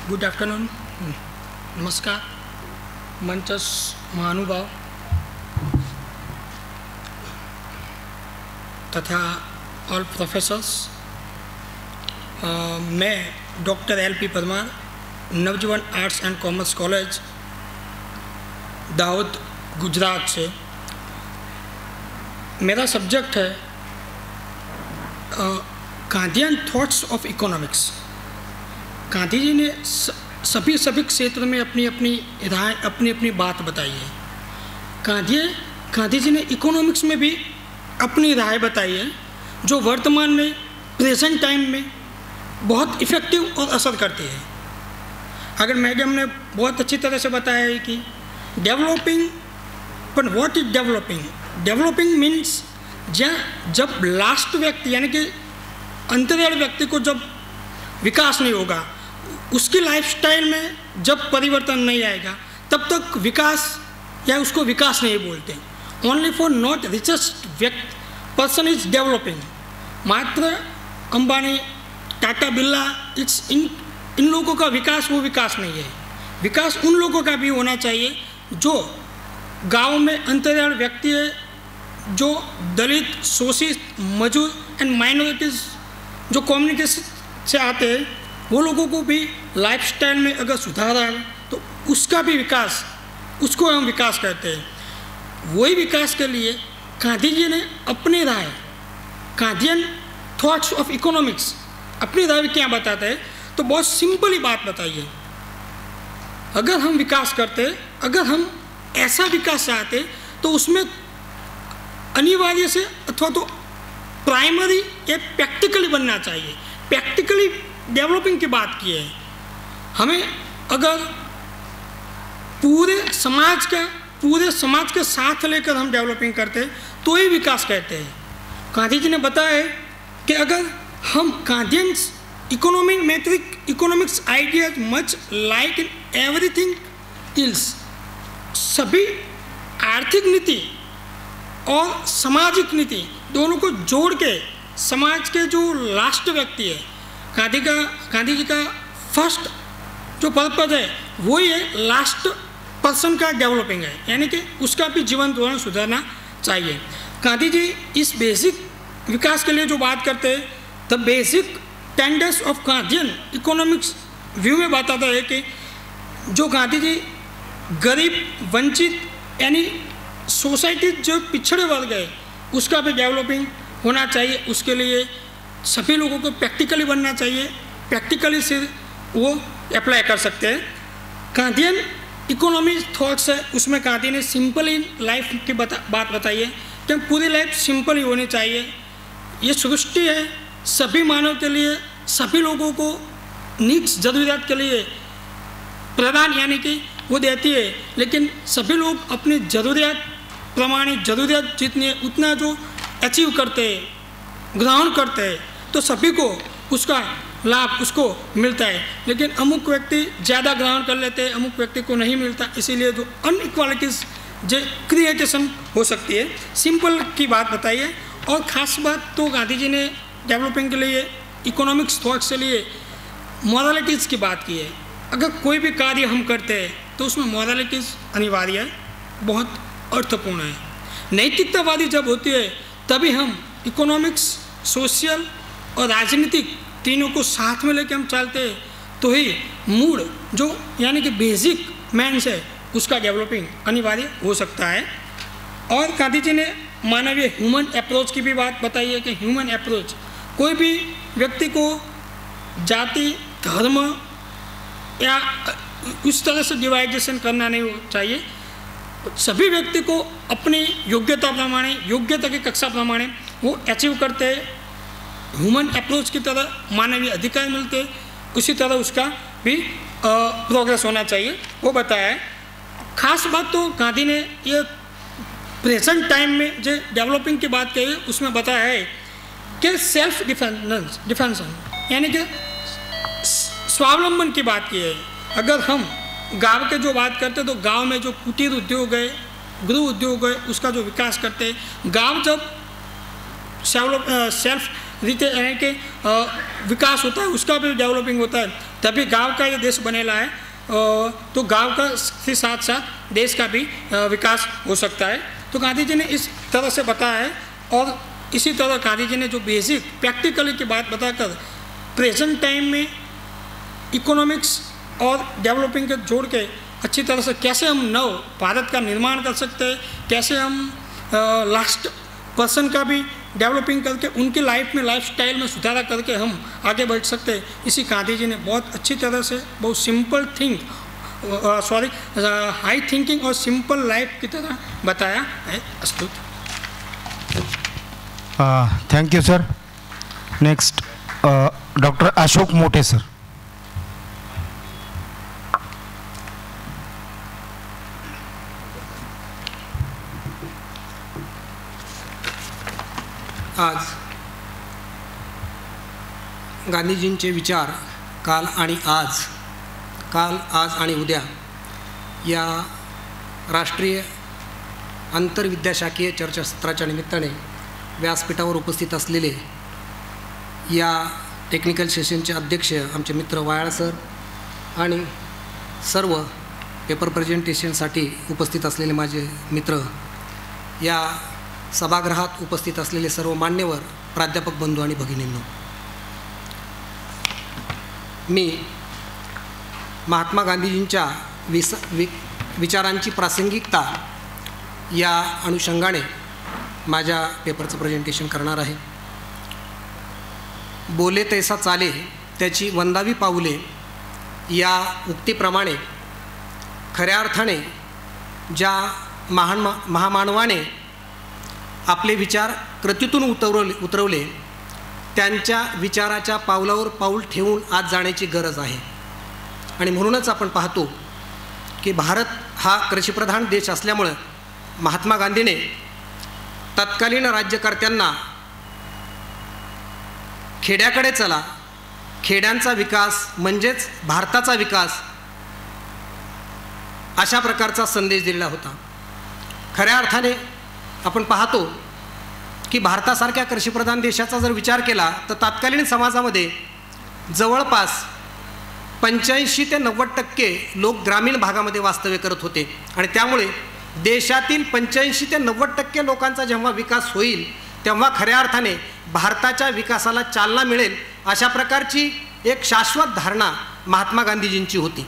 Good afternoon, नमस्कार मंचस्थ महानुभाव तथा ऑल प्रोफेसर्स। मैं doctor LP Parmar, Navjivan arts and commerce college Dahod Gujarat से। मेरा सब्जेक्ट है Gandhian thoughts of economics. Gandhi ji ने सभी क्षेत्र में अपनी अपनी राय, अपनी अपनी बात बताई है। गांधी जी ने इकोनॉमिक्स में भी अपनी राय बताई है, जो वर्तमान में प्रेजेंट टाइम में बहुत इफ़ेक्टिव और असर करती है। अगर मैडम ने बहुत अच्छी तरह से बताया है कि डेवलपिंग, पर what is developing? Developing means जब लास्ट व्यक्ति यानी कि अंतरियाल व्यक्ति को जब विकास नहीं होगा, उसकी लाइफस्टाइल में जब परिवर्तन नहीं आएगा, तब तक विकास या उसको विकास नहीं बोलते। ओनली फॉर नॉट रिचेस्ट व्यक्ति पर्सन इज डेवलपिंग। मात्र अंबानी, टाटा, बिरला, इट्स इन लोगों का विकास वो विकास नहीं है। विकास उन लोगों का भी होना चाहिए जो गांव में अंतरियाल व्यक्ति है, जो दलित, शोषित, मजदूर एंड माइनॉरिटीज़ जो कम्युनिटी से आते हैं, वो लोगों को भी लाइफस्टाइल में अगर सुधार आए तो उसका भी विकास, उसको हम विकास कहते हैं। वही विकास के लिए गांधी जी ने अपनी राय, गांधीयन थॉट्स ऑफ इकोनॉमिक्स, अपनी राय क्या बताते हैं, तो बहुत सिंपल ही बात बताई है। अगर हम विकास करते, अगर हम ऐसा विकास चाहते, तो उसमें अनिवार्य से अथवा तो प्राइमरी या प्रैक्टिकली बनना चाहिए। प्रैक्टिकली डेवलपिंग की बात की है। हमें अगर पूरे समाज के साथ लेकर हम डेवलपिंग करते तो ही विकास कहते हैं। गांधी जी ने बताया है कि अगर हम Gandhian economics ideas much like in everything else, सभी आर्थिक नीति और सामाजिक नीति दोनों को जोड़ के समाज के जो लास्ट व्यक्ति है, गांधी जी का फर्स्ट जो पर्पज है वही है लास्ट पर्सन का डेवलपिंग है, यानी कि उसका भी जीवन धोरण सुधारना चाहिए। गांधी जी इस बेसिक विकास के लिए जो बात करते हैं, the basic tendency of Gandhian economics view में बताता है कि जो गांधी जी गरीब, वंचित यानी सोसाइटी जो पिछड़े वर्ग है, उसका भी डेवलपिंग होना चाहिए। उसके लिए सभी लोगों को प्रैक्टिकली बनना चाहिए, प्रैक्टिकली से वो अप्लाई कर सकते हैं। गांधीयन इकोनॉमिक थॉट्स है, उसमें गांधी ने सिंपल इन लाइफ की बात बताई है कि पूरी लाइफ सिंपल ही होनी चाहिए। ये सृष्टि है सभी मानव के लिए, सभी लोगों को नीड्स, ज़रूरियात के लिए प्रदान यानी कि वो देती है, लेकिन सभी लोग अपनी ज़रूरियात प्रमाणित, ज़रूरियात जितनी है उतना जो अचीव करते हैं, ग्रहण करते हैं, तो सभी को उसका लाभ उसको मिलता है। लेकिन अमुक व्यक्ति ज़्यादा ग्रहण कर लेते हैं, अमुक व्यक्ति को नहीं मिलता, इसीलिए जो अनइक्वालिटीज़ जो क्रिएटेशन हो सकती है। सिंपल की बात बताई है। और ख़ास बात तो गांधी जी ने डेवलपिंग के लिए, इकोनॉमिक्स थॉट्स के लिए मॉरलिटीज़ की बात की है। अगर कोई भी कार्य हम करते हैं तो उसमें मॉरलिटीज़ अनिवार्य है, बहुत अर्थपूर्ण है। नैतिकतावादी जब होती है तभी हम इकोनॉमिक्स, सोशल और राजनीतिक तीनों को साथ में लेकर हम चलते हैं, तो ही मूड जो यानी कि बेसिक मैंस है उसका डेवलपिंग अनिवार्य हो सकता है। और गांधी जी ने मानवीय ह्यूमन अप्रोच की भी बात बताई है कि ह्यूमन अप्रोच, कोई भी व्यक्ति को जाति, धर्म या उस तरह से डिवाइडेशन करना नहीं चाहिए। सभी व्यक्ति को अपनी योग्यता प्रमाणे, योग्यता की कक्षा प्रमाणे वो अचीव करते हैं। ह्यूमन अप्रोच की तरह मानवीय अधिकार मिलते, उसी तरह उसका भी प्रोग्रेस होना चाहिए, वो बताया है। खास बात तो गांधी ने ये प्रेजेंट टाइम में जो डेवलपिंग की बात कही, उसमें बताया है कि सेल्फ डिफेंसन यानी कि स्वावलंबन की बात की है। अगर हम गांव के जो बात करते तो गांव में जो कुटीर उद्योग है, गृह उद्योग है, उसका जो विकास करते हैं, गांव जब सेल्फ रीते यानी कि विकास होता है, उसका भी डेवलपिंग होता है। तभी गांव का ये देश बनेला है, तो गांव का के साथ साथ देश का भी विकास हो सकता है। तो गांधी जी ने इस तरह से बताया है। और इसी तरह गांधी जी ने जो बेसिक प्रैक्टिकली की बात बताकर प्रेजेंट टाइम में इकोनॉमिक्स और डेवलपिंग के जोड़ के अच्छी तरह से कैसे हम नव भारत का निर्माण कर सकते हैं, कैसे हम लास्ट पर्सन का भी डेवलपिंग करके उनकी लाइफ में लाइफस्टाइल में सुधारा करके हम आगे बढ़ सकते हैं, इसी गांधी जी ने बहुत अच्छी तरह से बहुत सिंपल हाई थिंकिंग और सिंपल लाइफ की तरह बताया है। अस्तु। Thank you sir. Next doctor Ashok Mote sir. आज गांधीजींचे विचार काल आज आणि उद्या या राष्ट्रीय आंतरविद्याशाखीय चर्चासत्राच्या निमित्ताने व्यासपीठावर उपस्थित असलेले या टेक्निकल सेशनचे अध्यक्ष आमचे मित्र वायाळ सर आणि सर्व पेपर प्रेझेंटेशनसाठी उपस्थित असलेले माझे मित्र, या सभागृहात उपस्थित असलेले सर्व मान्यवर प्राध्यापक बंधू आणि भगिनींनो, मी महात्मा गांधीजींच्या विचारांची प्रासंगिकता या अनुषंगाने माझ्या पेपरचं प्रेझेंटेशन करणार आहे। बोले तैसा चाले त्याची वंदावी पाऊले या उक्तीप्रमाणे खऱ्या अर्थाने ज्या महामानवाने आपले विचार कृतीतून उतरवले त्यांच्या विचाराच्या पावलावर पाऊल ठेवून आज जाण्याची गरज आहे। आणि म्हणूनच आपण पाहतो की भारत हा कृषीप्रधान देश असल्यामुळे महात्मा गांधीने तत्कालीन राज्यकर्त्यांना खेड्याकडे चला, खेड्यांचा विकास म्हणजेच भारताचा विकास अशा प्रकारचा संदेश दिलेला होता। खऱ्या अर्थाने आपण पाहतो की भारतासारख्या कृषीप्रधान देशाचा जर विचार केला तर तत्कालीन समाजामध्ये जवळपास 85 ते 90% लोक ग्रामीण भागामध्ये वास्तव्य करत होते आणि त्यामुळे देशातील 85 ते 90% लोकांचा जेव्हा विकास होईल तेव्हा खऱ्या अर्थाने भारताच्या विकासाला चालना मिळेल अशा प्रकारची एक शाश्वत धारणा महात्मा गांधीजींची होती।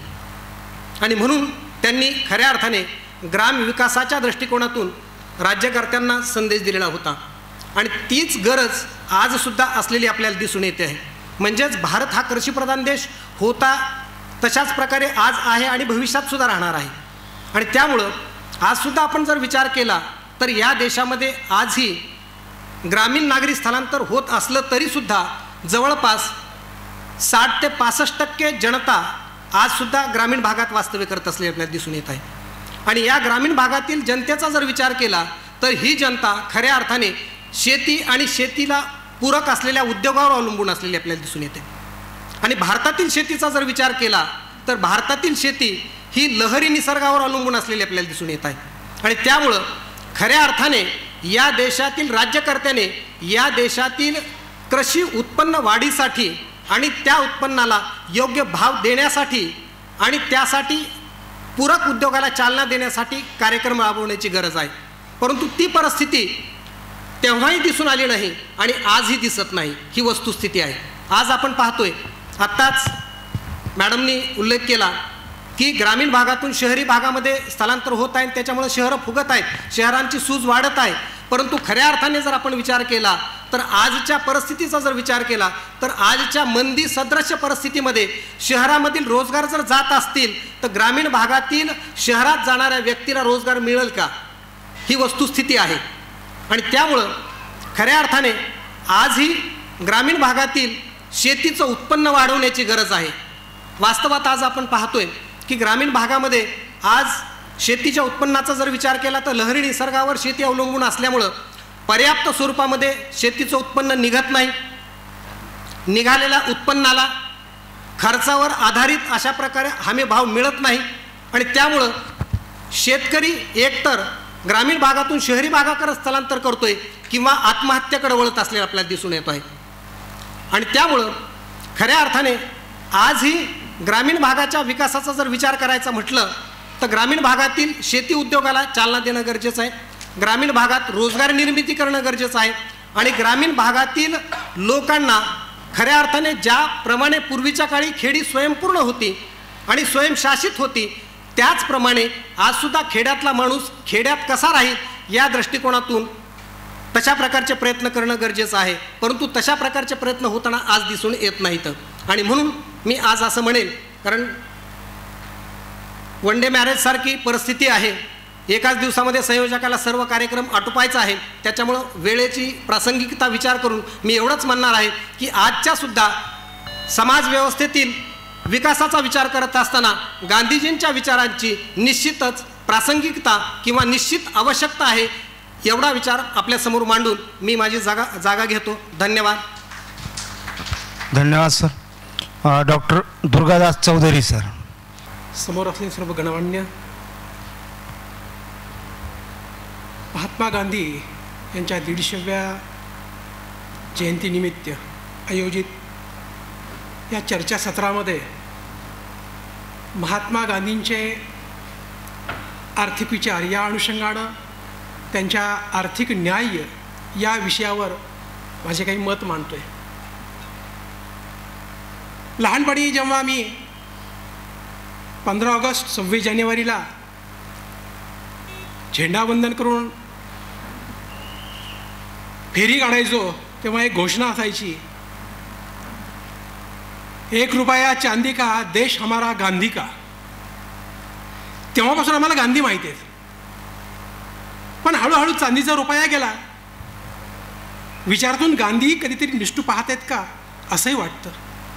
आणि म्हणून त्यांनी खऱ्या अर्थाने ग्राम विकासाच्या दृष्टिकोनातून राज्यकर्त्यांना संदेश दिलेला होता आणि तीच गरज आजसुद्धा असलेली आपल्याला दिसून येते आहे। म्हणजेच भारत हा कृषीप्रधान देश होता तशाच प्रकारे आज आहे आणि भविष्यातसुद्धा राहणार आहे। आणि त्यामुळं आजसुद्धा आपण जर विचार केला तर या देशामध्ये आजही ग्रामीण नागरी स्थलांतर होत असलं तरीसुद्धा जवळपास 60 ते 65% जनता आजसुद्धा ग्रामीण भागात वास्तव्य करत असलेली आपल्याला दिसून येत आहे। आणि या ग्रामीण भागातील जनतेचा जर विचार केला तर ही जनता खऱ्या अर्थाने शेती आणि शेतीला पूरक असलेल्या उद्योगावर अवलंबून असलेली आपल्याला दिसून येते। आणि भारतातील शेतीचा जर विचार केला तर भारतातील शेती ही लहरी निसर्गावर अवलंबून असलेली आपल्याला दिसून येत आहे। आणि त्यामुळं खऱ्या अर्थाने या देशातील राज्यकर्त्याने या देशातील कृषी उत्पन्न वाढीसाठी आणि त्या उत्पन्नाला योग्य भाव देण्यासाठी आणि त्यासाठी पूरक उद्योगाला चालना देण्यासाठी कार्यक्रम राबवण्याची गरज आहे। परंतु ती परिस्थिती तेव्हाही दिसून आली नाही आणि आजही दिसत नाही, ही वस्तुस्थिती आहे। आज आपण पाहतोय, आत्ताच मॅडमनी उल्लेख केला की ग्रामीण भागातून शहरी भागामध्ये स्थलांतर होत आहे, त्याच्यामुळे शहरं फुगत आहेत, शहरांची सूज वाढत आहे। परंतु खऱ्या अर्थाने जर आपण विचार केला तर आजच्या परिस्थितीचा जर विचार केला तर आजच्या मंदी सदृश्य परिस्थितीमध्ये शहरामधील रोजगार जर जात असतील तर ग्रामीण भागातील शहरात जाणाऱ्या व्यक्तीला रोजगार मिळेल का, ही वस्तुस्थिती आहे। आणि त्यामुळं खऱ्या अर्थाने आजही ग्रामीण भागातील शेतीचं उत्पन्न वाढवण्याची गरज आहे। वास्तवात आज आपण पाहतोय की ग्रामीण भागामध्ये आज शेतीच्या उत्पन्नाचा जर विचार केला तर लहरी निसर्गावर शेती अवलंबून असल्यामुळं पर्याप्त स्वरूपामध्ये शेतीचं उत्पन्न निघत नाही। निघालेल्या उत्पन्नाला खर्चावर आधारित अशा प्रकारे हमी भाव मिळत नाही आणि त्यामुळं शेतकरी एकतर ग्रामीण भागातून शहरी भागाकडे स्थलांतर करतोय किंवा आत्महत्येकडे वळत असलेला आपल्याला दिसून येतो आहे। आणि त्यामुळं खऱ्या अर्थाने आजही ग्रामीण भागाच्या विकासाचा जर विचार करायचा म्हटलं तर ग्रामीण भागातील शेती उद्योगाला चालना देणं गरजेचं आहे, ग्रामीण भागात रोजगार निर्मिती करणं गरजेचं आहे आणि ग्रामीण भागातील लोकांना खऱ्या अर्थाने ज्याप्रमाणे पूर्वीच्या काळी खेडी स्वयंपूर्ण होती आणि स्वयंशासित होती त्याचप्रमाणे आजसुद्धा खेड्यातला माणूस खेड्यात कसा राहील या दृष्टिकोनातून तशा प्रकारचे प्रयत्न करणं गरजेचं आहे. परंतु तशा प्रकारचे प्रयत्न होताना आज दिसून येत नाहीत आणि म्हणून मी आज असं म्हणेल, कारण वन डे मॅरेजसारखी परिस्थिती आहे, एकाच दिवसामध्ये संयोजकाला सर्व कार्यक्रम आटोपायचा आहे, त्याच्यामुळं वेळेची प्रासंगिकता विचार करून मी एवढंच म्हणणार आहे की आजच्यासुद्धा समाजव्यवस्थेतील विकासाचा विचार करत असताना गांधीजींच्या विचारांची निश्चितच प्रासंगिकता किंवा निश्चित आवश्यकता आहे एवढा विचार आपल्यासमोर मांडून मी माझी जागा घेतो. धन्यवाद. धन्यवाद sir. Doctor Durgadas Chaudhari sir. समोर असलेले सर्व गणमान्य, महात्मा गांधी यांच्या 150व्या जयंतीनिमित्त आयोजित या चर्चासत्रामध्ये महात्मा गांधींचे आर्थिक विचार या अनुषंगानं त्यांच्या आर्थिक न्याय या विषयावर माझे काही मत मांडतो आहे. लहानपणी जेव्हा मी 15 ऑगस्ट 26 जानेवारीला झेंडावंदन करून फेरी काढायचो तेव्हा एक घोषणा असायची, 1 रुपया चांदी का देश हमारा गांधी का. तेव्हापासून आम्हाला गांधी माहिती आहेत, पण हळूहळू चांदीचा रुपया गेला. विचारातून गांधी कधीतरी निष्ठू पाहत आहेत का असंही वाटतं.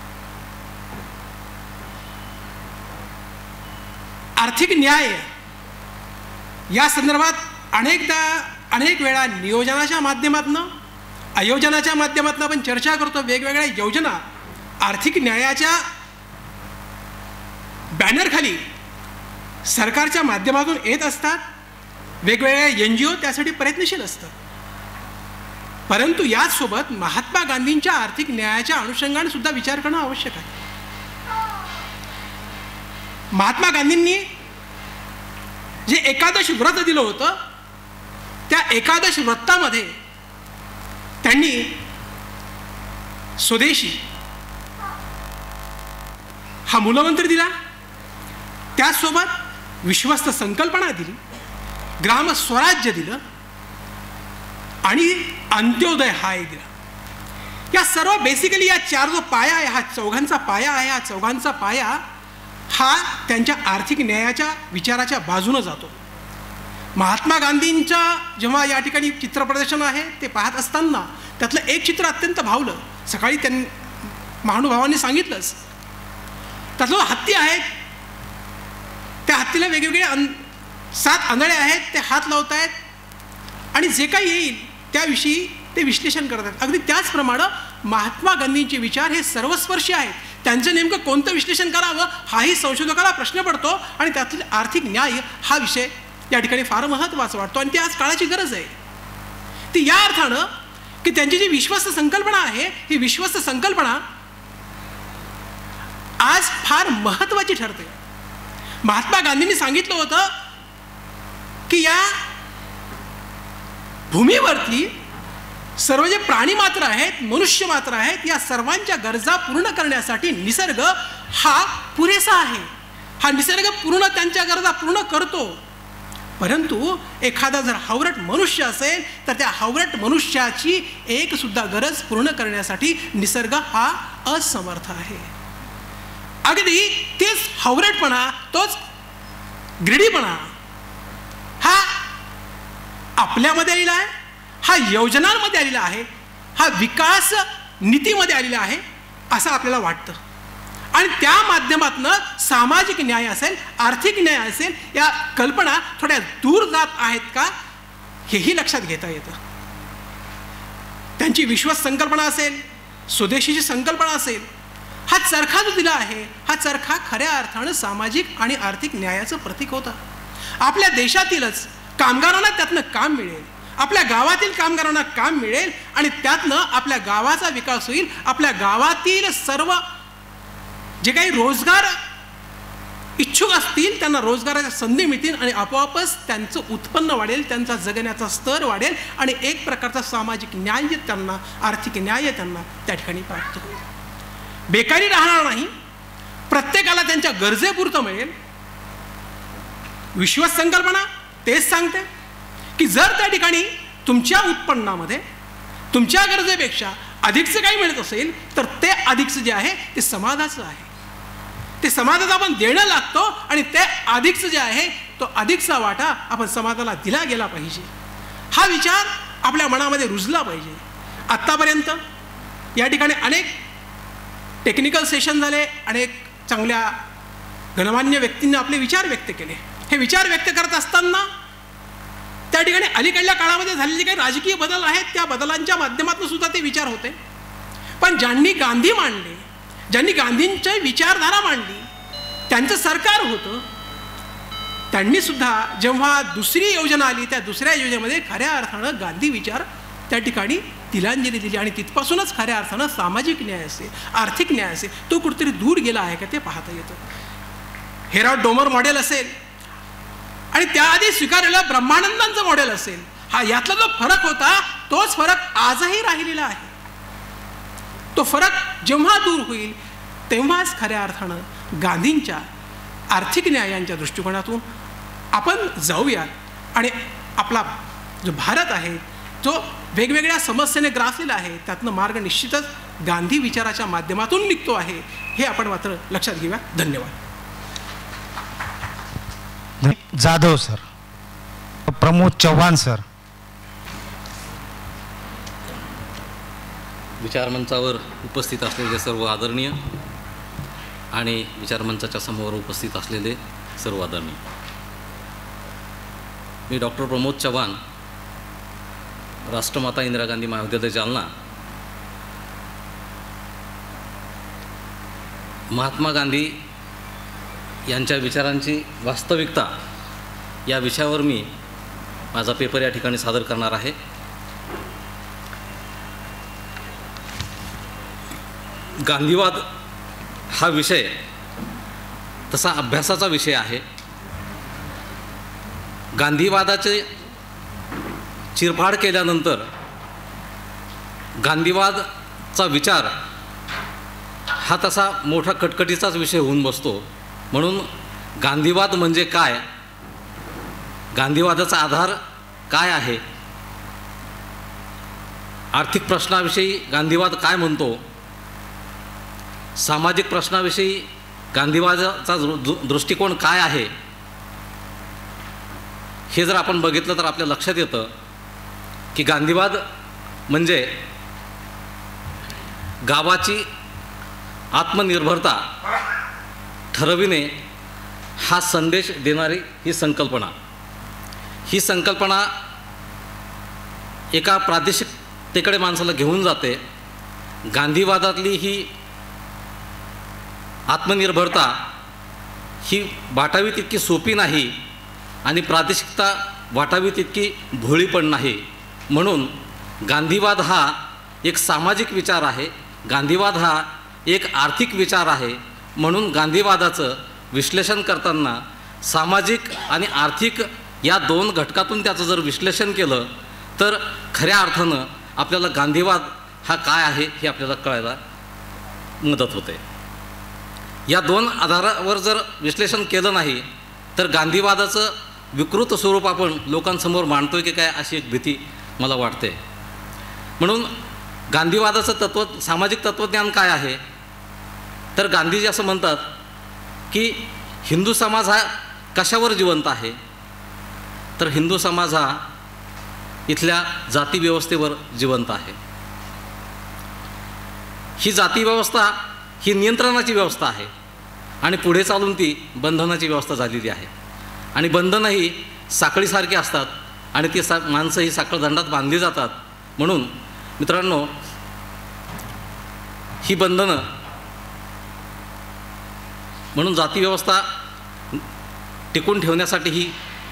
आर्थिक न्याय या संदर्भात अनेक वेळा नियोजनाच्या माध्यमातून आयोजनाच्या माध्यमातून आपण चर्चा करतो. वेगवेगळ्या योजना आर्थिक न्यायाच्या बॅनरखाली सरकारच्या माध्यमातून येत असतात. वेगवेगळ्या NGO त्यासाठी प्रयत्नशील असतात. परंतु याचसोबत महात्मा गांधींच्या आर्थिक न्यायाच्या अनुषंगाने सुद्धा विचार करणं आवश्यक आहे. महात्मा गांधींनी जे एकादश व्रत दिलं होतं त्या एकादश व्रतामध्ये त्यांनी स्वदेशी हा मूलमंत्र दिला, त्याचसोबत विश्वस्त संकल्पना दिली, ग्राम स्वराज्य दिलं आणि अंत्योदय हा एक दिला. या सर्व बेसिकली या 4 जो पाया आहे, हा चौघांचा पाया आहे. हा चौघांचा पाया हा त्यांच्या आर्थिक न्यायाच्या विचाराच्या बाजूनं जातो. महात्मा गांधींच्या जेव्हा या ठिकाणी चित्रप्रदर्शन आहे ते पाहत असताना त्यातलं एक चित्र अत्यंत भावलं. सकाळी त्यांनी महानुभावांनी सांगितलंच, त्यातलं हत्ती आहे, त्या हत्तीला वेगवेगळे 7 आंधळे आहेत, ते हात लावत आहेत आणि जे काही येईल त्याविषयी ते विश्लेषण करत आहेत. अगदी त्याचप्रमाणे महात्मा गांधींचे विचार हे सर्वस्पर्शी आहेत. त्यांचं नेमकं कोणतं विश्लेषण करावं हाही संशोधकाला प्रश्न पडतो आणि त्यातले आर्थिक न्याय हा विषय या ठिकाणी फार महत्त्वाचा वाटतो आणि ती आज काळाची गरज आहे. ती या अर्थानं की त्यांची जी विश्वस्त संकल्पना आहे ही विश्वस्त संकल्पना आज फार महत्त्वाची ठरते. महात्मा गांधींनी सांगितलं होतं की या भूमीवरती सर्व जे प्राणी मात्र आहेत, मनुष्य मात्र आहेत, या सर्वांच्या गरजा पूर्ण करण्यासाठी निसर्ग हा पुरेसा आहे. हा निसर्ग पूर्ण त्यांच्या गरजा पूर्ण करतो. परंतु एखादा जर हावरट मनुष्य असेल तर त्या हावरट मनुष्याची एक सुद्धा गरज पूर्ण करण्यासाठी निसर्ग हा असमर्थ आहे. अगदी तेच हावरटपणा, तोच ग्रीडीपणा हा आपल्यामध्ये आलेला आहे, हा योजनांमध्ये आलेला आहे, हा विकास नीतीमध्ये आलेला आहे असं आपल्याला वाटतं. आणि त्या माध्यमातून सामाजिक न्याय असेल, आर्थिक न्याय असेल, या कल्पना थोड्या दूर जात आहेत का हेही लक्षात घेता येतं. त्यांची विश्वास संकल्पना असेल, स्वदेशीची संकल्पना असेल, हा चरखा जो दिला आहे हा चरखा खऱ्या अर्थानं सामाजिक आणि आर्थिक न्यायाचं प्रतीक होतं. आपल्या देशातीलच कामगारांना त्यातनं काम मिळेल, आपल्या गावातील कामगारांना काम मिळेल आणि त्यातनं आपल्या गावाचा विकास होईल. आपल्या गावातील सर्व जे काही रोजगार इच्छुक असतील त्यांना रोजगाराच्या संधी मिळतील आणि आपोआपच त्यांचं उत्पन्न वाढेल, त्यांचा जगण्याचा स्तर वाढेल आणि एक प्रकारचा सामाजिक न्याय त्यांना, आर्थिक न्याय त्यांना त्या ठिकाणी प्राप्त होईल. बेकारी राहणार नाही, प्रत्येकाला त्यांच्या गरजेपुरतं मिळेल. विश्वास संकल्पना तेच सांगते की जर त्या ठिकाणी तुमच्या उत्पन्नामध्ये तुमच्या गरजेपेक्षा अधिकचं काही मिळत असेल तर ते अधिकचं जे आहे ते समाजाचं आहे. ते समाजाला आपण देणं लागतो आणि ते अधिकचं जे आहे तो अधिकचा वाटा आपण समाजाला दिला गेला पाहिजे. हा विचार आपल्या मनामध्ये रुजला पाहिजे. आत्तापर्यंत या ठिकाणी अनेक टेक्निकल सेशन झाले, अनेक चांगल्या गणमान्य व्यक्तींनी आपले विचार व्यक्त केले. हे विचार व्यक्त करत असताना त्या ठिकाणी अलीकडल्या काळामध्ये झालेले काही राजकीय बदल आहेत, त्या बदलांच्या माध्यमातून सुद्धा ते विचार होते. पण ज्यांनी गांधी मांडले, ज्यांनी गांधींची विचारधारा मांडली, त्यांचं सरकार होतं, त्यांनी सुद्धा जेव्हा दुसरी योजना आली त्या दुसऱ्या योजनेमध्ये खऱ्या अर्थानं गांधी विचार त्या ठिकाणी तिलांजली दिली आणि तिथपासूनच खऱ्या अर्थानं सामाजिक न्याय असेल, आर्थिक न्याय असेल तो कुठेतरी दूर गेला आहे का ते पाहता येतं. हेराल्ड डोमर मॉडेल असेल आणि त्याआधी स्वीकारलेलं ब्रह्मानंदांचं मॉडेल असेल, हा यातला जो फरक होता तोच फरक आजही राहिलेला आहे. तो फरक जेव्हा दूर होईल तेव्हाच खऱ्या अर्थानं गांधींच्या आर्थिक न्यायांच्या दृष्टिकोनातून आपण जाऊयात आणि आपला जो भारत आहे जो वेगवेगळ्या समस्येने ग्रासलेला आहे त्यातनं मार्ग निश्चितच गांधी विचाराच्या माध्यमातून निघतो आहे, हे आपण मात्र लक्षात घेऊया. धन्यवाद. जाधव सर. प्रमोद चव्हाण सर. विचारमंचावर उपस्थित असलेले सर्व आदरणीय आणि विचारमंचाच्या समोर उपस्थित असलेले सर्व आदरणीय, मी डॉक्टर प्रमोद चव्हाण, राष्ट्रमाता इंदिरा गांधी महाविद्यालय जालना, महात्मा गांधी यांच्या विचारांची वास्तविकता या विषयावर मी माझा पेपर या ठिकाणी सादर करणार आहे. गांधीवाद हा विषय तसा अभ्यासाचा विषय आहे. गांधीवादाचे चिरफाड केल्यानंतर गांधीवादचा विचार हा तसा मोठा कटकटीचाच विषय होऊन बसतो. म्हणून गांधीवाद म्हणजे काय, गांधीवादाचा आधार काय आहे, आर्थिक प्रश्नाविषयी गांधीवाद काय म्हणतो, सामाजिक प्रश्नाविषयी गांधीवादाचा दृष्टिकोन काय आहे, हे जर आपण बघितलं तर आपल्या लक्षात येतं की गांधीवाद म्हणजे गावाची आत्मनिर्भरता ठरविणे हा संदेश देणारी ही संकल्पना एका प्रादेशिकतेकडे माणसाला घेऊन जाते. गांधीवादातली ही आत्मनिर्भरता ही वाटावी तितकी सोपी नाही आणि प्रादेशिकता वाटावी तितकी भोळी पण नाही. म्हणून गांधीवाद हा एक सामाजिक विचार आहे, गांधीवाद हा एक आर्थिक विचार आहे. म्हणून गांधीवादाचं विश्लेषण करताना सामाजिक आणि आर्थिक या दोन घटकातून त्याचं जर विश्लेषण केलं तर खऱ्या अर्थानं आपल्याला गांधीवाद हा काय आहे हे आपल्याला कळायला मदत होते. या दोन आधारावर जर विश्लेषण केलं नाही तर गांधीवादाचं विकृत स्वरूप आपण लोकांसमोर मांडतोय की काय अशी एक भीती मला वाटते. म्हणून गांधीवादाचं सामाजिक तत्त्वज्ञान काय आहे तर गांधीजी असं म्हणतात की हिंदू समाज हा कशावर जिवंत आहे तर हिंदू समाज हा इथल्या जातीव्यवस्थेवर जिवंत आहे. ही जातीव्यवस्था ही नियंत्रणाची व्यवस्था आहे आणि पुढे चालून ती बंधनाची व्यवस्था झालेली आहे आणि बंधनंही साखळीसारखी असतात आणि ती माणसं ही साखळदंडात बांधली जातात. म्हणून मित्रांनो ही बंधनं म्हणून जातीव्यवस्था टिकून ठेवण्यासाठी ही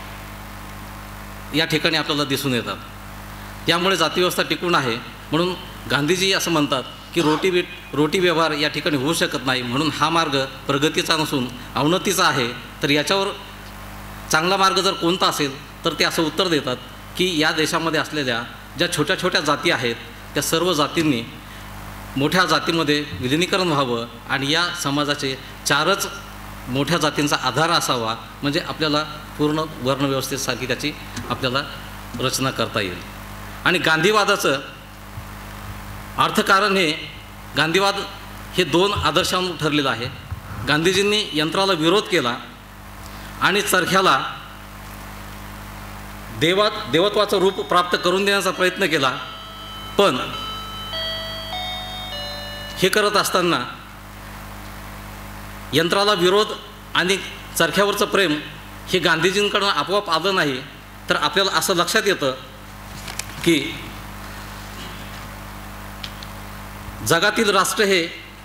या ठिकाणी आपल्याला दिसून येतात. त्यामुळे जातीव्यवस्था टिकून आहे. म्हणून गांधीजी असं म्हणतात की रोटी व्यवहार या ठिकाणी होऊ शकत नाही, म्हणून हा मार्ग प्रगतीचा नसून अवनतीचा आहे. तर याच्यावर चांगला मार्ग जर कोणता असेल तर ते असं उत्तर देतात की या देशामध्ये असलेल्या ज्या छोट्या छोट्या जाती आहेत त्या सर्व जातींनी मोठ्या जातीमध्ये विलिनीकरण व्हावं आणि या समाजाचे 4च मोठ्या जातींचा आधार असावा, म्हणजे आपल्याला पूर्ण वर्णव्यवस्थेसारखी त्याची आपल्याला रचना करता येईल. आणि गांधीवादाचं अर्थकारण हे गांधीवाद हे 2 आदर्शांवर ठरलेलं आहे. गांधीजींनी यंत्राला विरोध केला आणि चरख्याला देवत्वाचं रूप प्राप्त करून देण्याचा प्रयत्न केला, पण हे करत असताना यंत्राला विरोध आणि चरख्यावरचं प्रेम हे गांधीजींकडून आपोआप आलं नाही. तर आपल्याला असं लक्षात येतं की जगातील राष्ट्र हे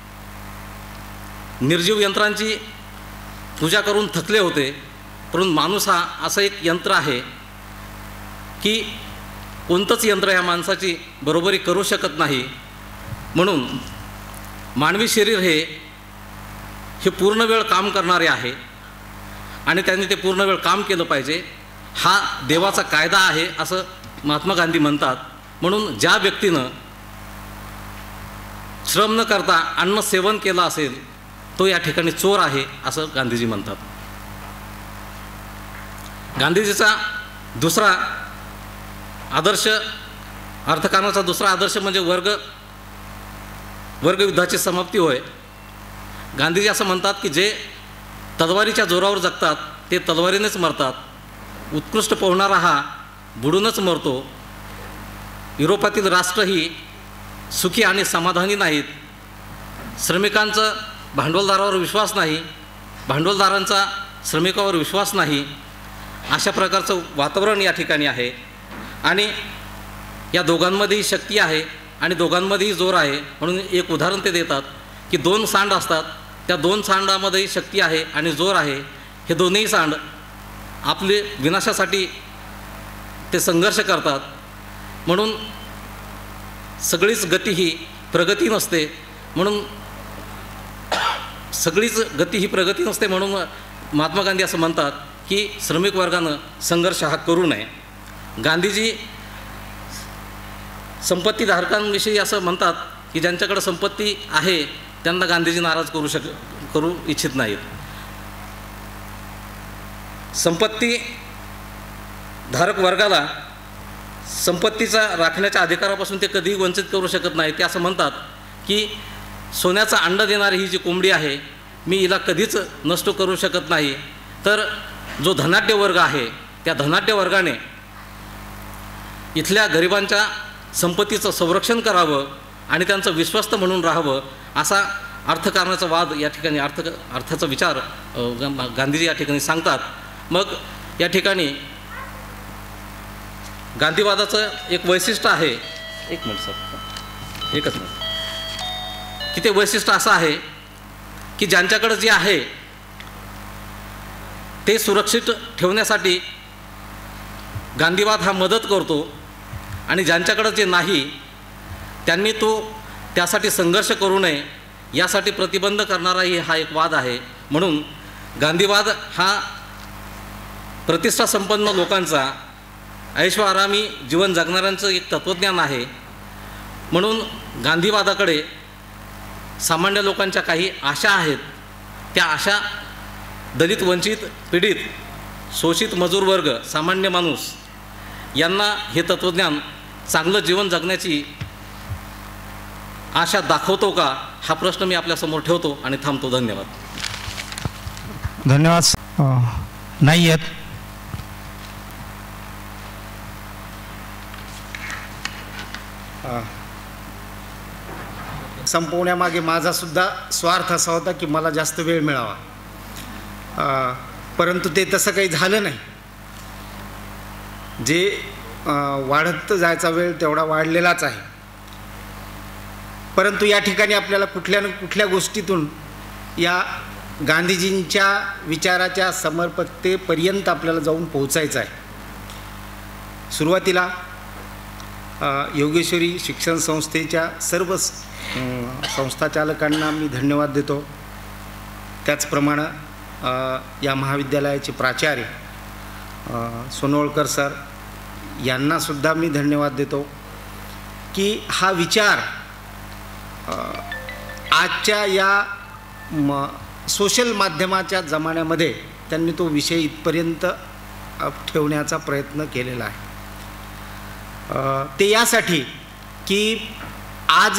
निर्जीव यंत्रांची पूजा करून थकले होते, परंतु माणूस हा असं एक यंत्र आहे की कोणतंच यंत्र ह्या माणसाची बरोबरी करू शकत नाही. म्हणून मानवी शरीर हे पूर्ण वेळ काम करणारे आहे आणि त्यांनी ते पूर्ण वेळ काम केलं पाहिजे. हा देवाचा कायदा आहे असं महात्मा गांधी म्हणतात. म्हणून ज्या व्यक्तीनं श्रम न करता अन्न सेवन केलं असेल तो या ठिकाणी चोर आहे असं गांधीजी म्हणतात. गांधीजीचा दुसरा आदर्श, अर्थकारणाचा दुसरा आदर्श म्हणजे वर्गयुद्धाची समाप्ती होय. गांधीजी असं म्हणतात की जे तलवारीच्या जोरावर जगतात ते तलवारीनेच मरतात. उत्कृष्ट पोहणारा हा बुडूनच मरतो. युरोपातील राष्ट्रही सुखी आणि समाधानी नाहीत. श्रमिकांचा भांडवलदारावर विश्वास नाही, भांडवलदारांचा श्रमिकावर विश्वास नाही. अशा प्रकारचं वातावरण या ठिकाणी आहे आणि या दोघांमध्येही शक्ती आहे आणि दोघांमध्येही जोर आहे. म्हणून एक उदाहरण ते देतात की 2 सांड असतात, त्या 2 सांडामध्येही शक्ती आहे आणि जोर आहे. हे दोन्ही सांड आपले विनाशासाठी ते संघर्ष करतात. म्हणून सगळीच गती ही प्रगती नसते, म्हणून सगळीच गती ही प्रगती नसते. म्हणून महात्मा गांधी असं म्हणतात की श्रमिक वर्गानं संघर्ष हा करू नये. गांधीजी संपत्तीधारकांविषयी असं म्हणतात की ज्यांच्याकडे संपत्ती आहे त्यांना गांधीजी नाराज करू इच्छित नाहीत. संपत्तीधारक वर्गाला संपत्तीचा राखण्याच्या अधिकारापासून ते कधीही वंचित करू शकत नाही. ते असं म्हणतात की सोन्याचा अंडा देणारी ही जी कोंबडी आहे मी हिला कधीच नष्ट करू शकत नाही. तर जो धनाढ्य वर्ग आहे त्या धनाढ्य वर्गाने इथल्या गरिबांच्या संपत्तीचं संरक्षण करावं आणि त्यांचं विश्वस्त म्हणून राहावं असा अर्थकारणाचा वाद या ठिकाणी अर्थाचा विचार गांधीजी या ठिकाणी सांगतात. मग या ठिकाणी गांधीवादाचं एक वैशिष्ट्य आहे, एकच मिनिट, की ते वैशिष्ट्य असं आहे की ज्यांच्याकडे जे आहे ते सुरक्षित ठेवण्यासाठी गांधीवाद हा मदत करतो आणि ज्यांच्याकडे जे नाही त्यांनी त्यासाठी संघर्ष करू नये यासाठी प्रतिबंध करणाराही हा एक वाद आहे. म्हणून गांधीवाद हा प्रतिष्ठा संपन्न लोकांचा ऐशोआरामी जीवन जगणाऱ्यांचं एक तत्त्वज्ञान आहे. म्हणून गांधीवादाकडे सामान्य लोकांच्या काही आशा आहेत. त्या आशा दलित, वंचित, पीडित, शोषित मजूर वर्ग, सामान्य माणूस यांना हे तत्त्वज्ञान चांगलं जीवन जगण्याची आशा दाखवतो का हा प्रश्न मी आपल्यासमोर ठेवतो आणि थांबतो. धन्यवाद. धन्यवाद. नाही आहेत संपवण्यामागे माझासुद्धा स्वार्थ असा होता की मला जास्त वेळ मिळावा, परंतु ते तसं काही झालं नाही. जे वाढत जायचा वेळ तेवढा वाढलेलाच आहे. परंतु या ठिकाणी आपल्याला कुठल्या न कुठल्या गोष्टीतून या गांधीजींच्या विचाराच्या समर्पकतेपर्यंत आपल्याला जाऊन पोहोचायचं आहे. सुरुवातीला योगेश्वरी शिक्षण संस्थेच्या सर्व संस्थाचालकांना मी धन्यवाद देतो. त्याचप्रमाणे या महाविद्यालयाचे प्राचार्य सोनवळकर सर यांनासुद्धा मी धन्यवाद देतो की हा विचार आजच्या या सोशल माध्यमाच्या जमान्यामध्ये त्यांनी तो विषय इथपर्यंत ठेवण्याचा प्रयत्न केलेला आहे. ते यासाठी की आज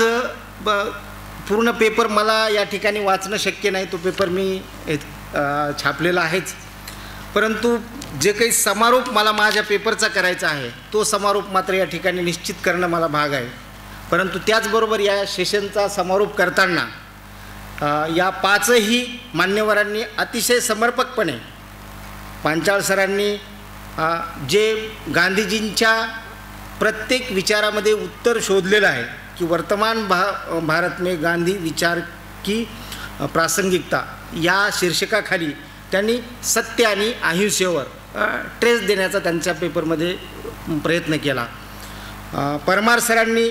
पूर्ण पेपर मला या ठिकाणी वाचणं शक्य नाही, तो पेपर मी छापलेला आहेच, परंतु जे काही समारोप मला माझ्या पेपरचा करायचा आहे तो समारोप मात्र या ठिकाणी निश्चित करणं मला भाग आहे. परंतु त्याचबरोबर या सेशनचा समारोप करताना या पाचही मान्यवरांनी अतिशय समर्पकपणे पांचाळ सरांनी जे गांधीजींच्या प्रत्येक विचारामध्ये उत्तर शोधलेलं आहे की वर्तमान भारत में गांधी विचार की प्रासंगिकता या शीर्षकाखाली त्यांनी सत्य आणि अहिंसेवर ट्रेस देण्याचा त्यांच्या पेपरमध्ये प्रयत्न केला. परमार सरांनी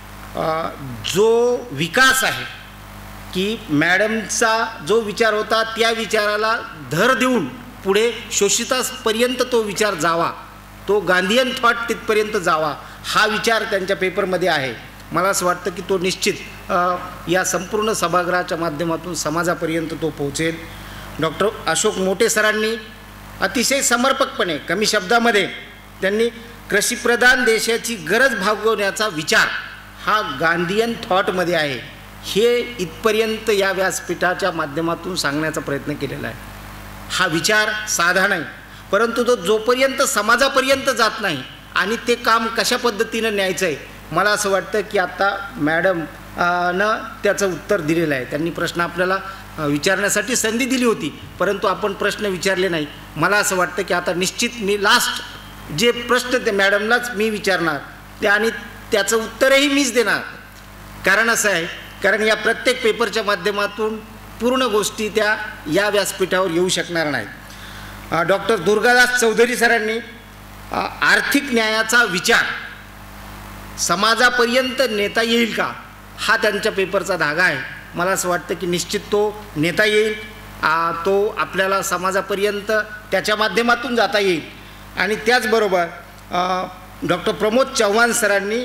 जो विकास आहे की मॅडमचा जो विचार होता त्या विचाराला धर देऊन पुढे शोषितापर्यंत तो विचार जावा, तो गांधीयन थॉट तिथपर्यंत जावा, हा विचार त्यांच्या पेपरमध्ये आहे. मला असं वाटतं की तो निश्चित या संपूर्ण सभागृहाच्या माध्यमातून समाजापर्यंत तो पोहोचेल. डॉक्टर अशोक मोटे सरांनी अतिशय समर्पकपणे कमी शब्दामध्ये त्यांनी कृषीप्रधान देशाची गरज भागवण्याचा विचार हा गांधीयन थॉटमध्ये आहे हे इथपर्यंत या व्यासपीठाच्या माध्यमातून सांगण्याचा प्रयत्न केलेला आहे. हा विचार साधा नाही, परंतु तो जोपर्यंत समाजापर्यंत जात नाही आणि ते काम कशा पद्धतीनं न्यायचं आहे, मला असं वाटतं की आता मॅडम न त्याचं उत्तर दिलेलं आहे. त्यांनी प्रश्न आपल्याला विचारण्यासाठी संधी दिली होती, परंतु आपण प्रश्न विचारले नाही. मला असं वाटतं की आता निश्चित मी लास्ट जे प्रश्न ते मॅडमलाच मी विचारणार ते आणि त्याचं उत्तरही मीच देणार. कारण असं आहे, कारण या प्रत्येक पेपरच्या माध्यमातून पूर्ण गोष्टी त्या या व्यासपीठावर येऊ शकणार नाहीत. डॉक्टर दुर्गादास चौधरी सरांनी आर्थिक न्यायाचा विचार समाजापर्यंत नेता येईल का हा त्यांच्या पेपरचा धागा आहे. मला असं वाटतं की निश्चित तो नेता येईल, तो आपल्याला समाजापर्यंत त्याच्या माध्यमातून जाता येईल. आणि त्याचबरोबर डॉक्टर प्रमोद चव्हाण सरांनी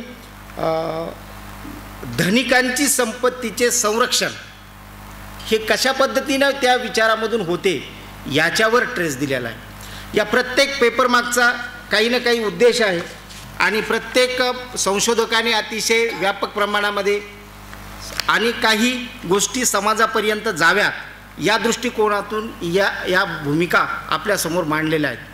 धनिकांची संपत्तीचे संरक्षण हे कशा पद्धतीनं त्या विचारामधून होते याच्यावर ट्रेस दिलेला आहे. या प्रत्येक पेपरमागचा काही ना काही उद्देश आहे आणि प्रत्येक संशोधकाने अतिशय व्यापक प्रमाणामध्ये आणि काही गोष्टी समाजापर्यंत जाव्यात या दृष्टिकोनातून या भूमिका आपल्यासमोर मांडलेल्या आहेत.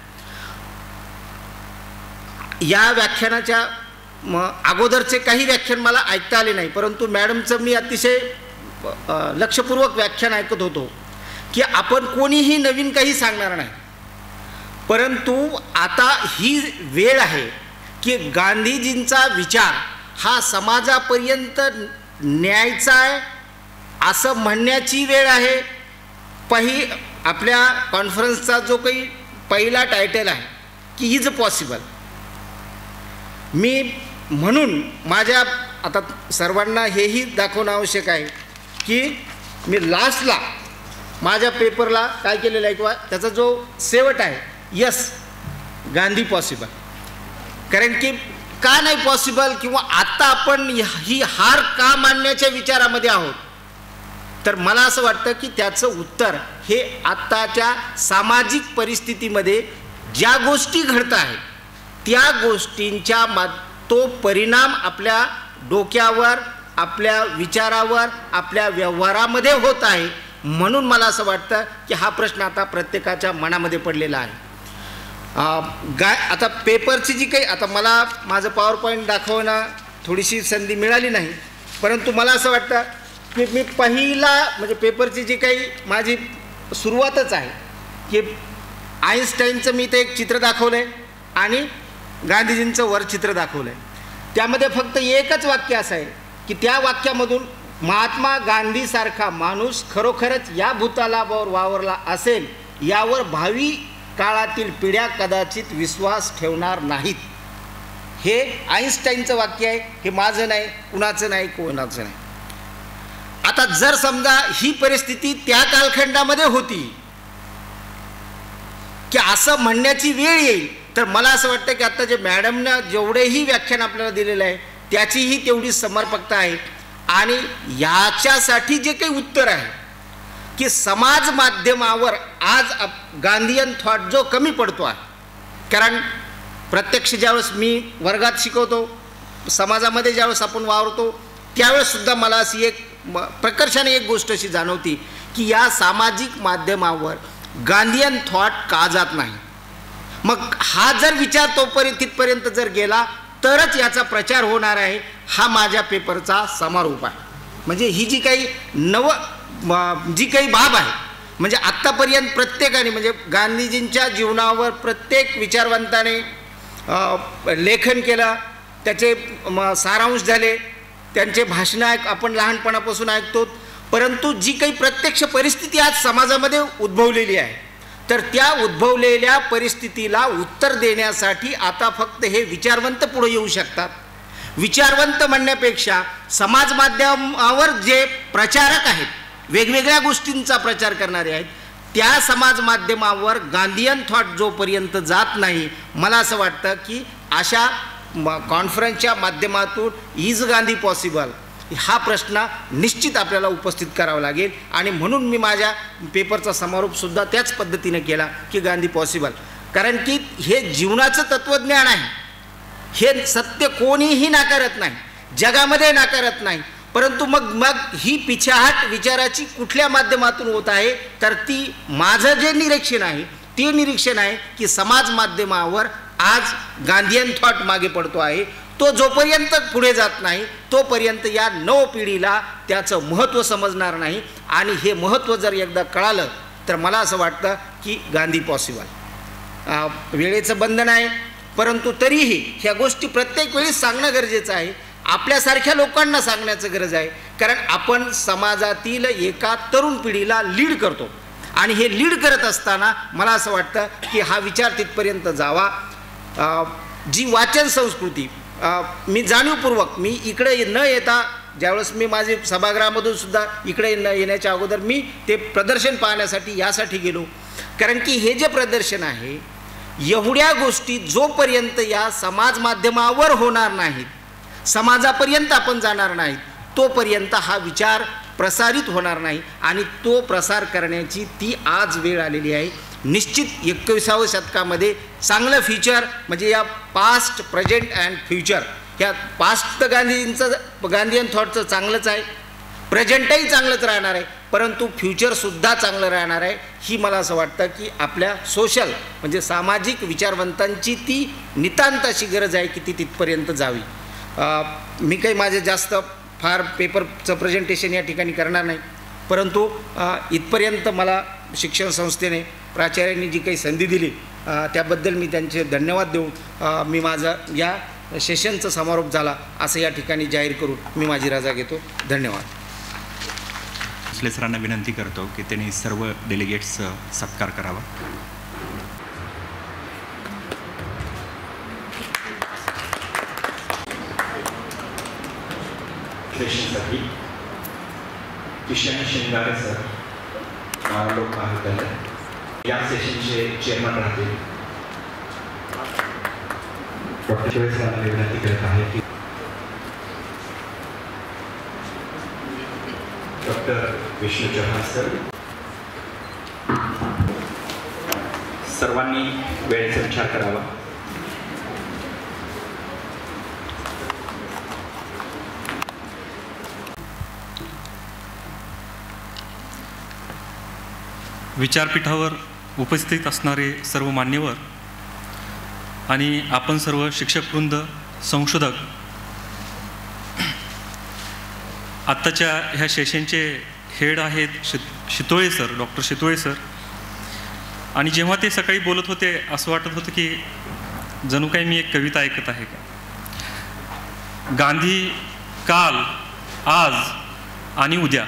या व्याख्यानाच्या अगोदरचे काही व्याख्यान मला ऐकता आले नाही, परंतु मॅडमचं मी अतिशय लक्षपूर्वक व्याख्यान ऐकत होतो की आपण कोणीही नवीन काही सांगणार नाही, परंतु आता ही वेळ आहे की गांधीजींचा विचार हा समाजापर्यंत न्यायचा आहे असं म्हणण्याची वेळ आहे. आपल्या कॉन्फरन्सचा जो काही पहिला टायटल आहे की इज पॉसिबल, मी म्हणून माझ्या आता सर्वांना हेही दाखवणं आवश्यक आहे की मी लास्टला माझ्या पेपरला काय केलेलं आहे किंवा त्याचा जो शेवट आहे यस गांधी पॉसिबल. कारण की का नाही पॉसिबल किंवा आत्ता आपण ही हार का मानण्याच्या विचारामध्ये आहोत, तर मला असं वाटतं की त्याचं उत्तर हे आत्ताच्या सामाजिक परिस्थितीमध्ये ज्या गोष्टी घडत आहेत त्या गोष्टींच्या तो परिणाम आपल्या डोक्यावर, आपल्या विचारावर, आपल्या व्यवहारामध्ये होत आहे. म्हणून मला असं वाटतं की हा प्रश्न आता प्रत्येकाच्या मनामध्ये पडलेला आहे. आता पेपरची जी काही आता मला माझं पॉवर पॉईंट दाखवणं थोडीशी संधी मिळाली नाही, परंतु मला असं वाटतं की मी पहिला म्हणजे पेपरची जी काही माझी सुरुवातच आहे की आईन्स्टाईनचं मी ते एक चित्र दाखवलं आहे आणि गांधीजींचं वर चित्र दाखवलं आहे. त्यामध्ये फक्त एकच वाक्य असं आहे की त्या वाक्यामधून महात्मा गांधीसारखा माणूस खरोखरच या भूतलावर वावरला असेल यावर भावी काळातील पिढ्या कदाचित विश्वास ठेवणार नाहीत. हे आईन्स्टाईनचं वाक्य आहे, हे माझं नाही, कुणाचं नाही, कोणाचं नाही. आता जर समजा ही परिस्थिती त्या कालखंडामध्ये होती की असं म्हणण्याची वेळ येईल, तर मला असं वाटतं की आता जे मॅडमनं जेवढेही व्याख्यान आपल्याला दिलेलं आहे त्याचीही तेवढी समर्पकता आहे. आणि याच्यासाठी जे काही उत्तर आहे की समाज माध्यमावर आज गांधीयन थॉट जो कमी पडतो आहे, कारण प्रत्यक्ष ज्यावेळेस मी वर्गात शिकवतो, समाजामध्ये ज्यावेळेस आपण वावरतो, त्यावेळेससुद्धा मला अशी एक प्रकर्षाने एक गोष्ट अशी जाणवती की या सामाजिक माध्यमावर गांधीयन थॉट का जात नाही. मग हा जर विचार तिथपर्यंत जर गेला तरच याचा प्रचार होणार आहे. हा माझ्या पेपरचा समारोप आहे. म्हणजे ही जी काही जी काही बाब आहे, म्हणजे आत्तापर्यंत प्रत्येकाने म्हणजे गांधीजींच्या जीवनावर प्रत्येक विचारवंताने लेखन केलं, त्याचे सारांश झाले, त्यांचे भाषणं आपण लहानपणापासून ऐकतो. परंतु जी काही प्रत्यक्ष परिस्थिती आज समाजामध्ये उद्भवलेली आहे, तर त्या उद्भवलेल्या परिस्थितीला उत्तर देण्यासाठी आता फक्त हे विचारवंत पुढे येऊ शकतात. विचारवंत म्हणण्यापेक्षा समाज माध्यमावर जे प्रचारक आहेत, वेगवेगळ्या गोष्टींचा प्रचार करणारे आहेत, त्या समाज माध्यमावर गांधीयन थॉट जोपर्यंत जात नाही, मला असं वाटतं की अशा कॉन्फरन्सच्या माध्यमातून इज गांधी पॉसिबल हा प्रश्न निश्चित आपल्याला उपस्थित करावा लागेल. आणि म्हणून मी माझ्या पेपरचा समारोपसुद्धा त्याच पद्धतीने केला की गांधी पॉसिबल. कारण की हे जीवनाचं तत्त्वज्ञान आहे, हे सत्य कोणीही नाकारत नाही, जगामध्ये नाकारत नाही. परंतु मग ही पिछाहट विचाराची कुठल्या माध्यमातून होत आहे, तर ती माझं जे निरीक्षण आहे ते निरीक्षण आहे की समाज माध्यमावर आज गांधीयन थॉट मागे पडतो आहे. तो जोपर्यंत पुढे जात नाही तोपर्यंत या नव पिढीला त्याचं महत्त्व समजणार नाही. आणि हे महत्त्व जर एकदा कळालं तर मला असं वाटतं की गांधी पॉसिबल. वेळेचं बंधन आहे, परंतु तरीही ह्या गोष्टी प्रत्येक वेळी सांगणं गरजेचं आहे. आपल्यासारख्या लोकांना सांगण्याचं गरज आहे, कारण आपण समाजातील एका तरुण पिढीला लीड करतो. आणि हे लीड करत असताना मला असं वाटतं की हा विचार तिथपर्यंत जावा. जी वाचन संस्कृती मी जाणीवपूर्वक मी इकडे न येता, ज्यावेळेस मी माझे सभागृहामधून सुद्धा इकडे येण्याच्या अगोदर मी ते प्रदर्शन पाहण्यासाठी यासाठी गेलो, कारण की हे जे प्रदर्शन आहे एवढ्या गोष्टी जोपर्यंत या समाज माध्यमावर होणार नाहीत, समाजापर्यंत आपण जाणार नाहीत, तोपर्यंत हा विचार प्रसारित होणार नाही. आणि तो प्रसार करण्याची ती आज वेळ आलेली आहे. निश्चित 21व्या शतकामध्ये चांगलं फ्युचर म्हणजे या पास्ट, प्रेझेंट अँड फ्युचर, ह्या पास्ट गांधीयन थॉटचं चांगलंच आहे, प्रेझेंटही चांगलंच राहणार आहे, परंतु फ्युचरसुद्धा चांगलं राहणार आहे. ही मला असं वाटतं की आपल्या सोशल म्हणजे सामाजिक विचारवंतांची ती नितांत अशी गरज आहे की ती तिथपर्यंत जावी. मी काही माझे जास्त फार पेपरचं प्रेझेंटेशन या ठिकाणी करणार नाही, परंतु इथपर्यंत मला शिक्षण संस्थेने प्राचार्यांनी जी काही संधी दिली त्याबद्दल मी त्यांचे धन्यवाद देऊन मी माझा या सेशनचा समारोप झाला असं या ठिकाणी जाहीर करून मी माझी रजा घेतो. धन्यवाद. भोसले सरांना विनंती करतो की त्यांनी सर्व डेलिगेट्सचा सत्कार करावा. सेशनसाठी किशन शिंगारे सर, लोक महाविद्यालय, या सेशनचे चेअरमन राहतील. डॉक्टर शिवाय सरांना विनंती करत आहे की डॉक्टर विष्णू चव्हाण सर, सर्वांनी वेळेचा विचार करावा. विचारपीठावर उपस्थित असणारे सर्व मान्यवर आणि आपण सर्व शिक्षकवृंद, संशोधक, आत्ताच्या ह्या सेशनचे हेड आहेत Shitole sir, doctor Shitole sir. आणि जेव्हा ते सकाळी बोलत होते असं वाटत होतं की जणू काही मी एक कविता ऐकत आहे का. गांधी काल, आज आणि उद्या.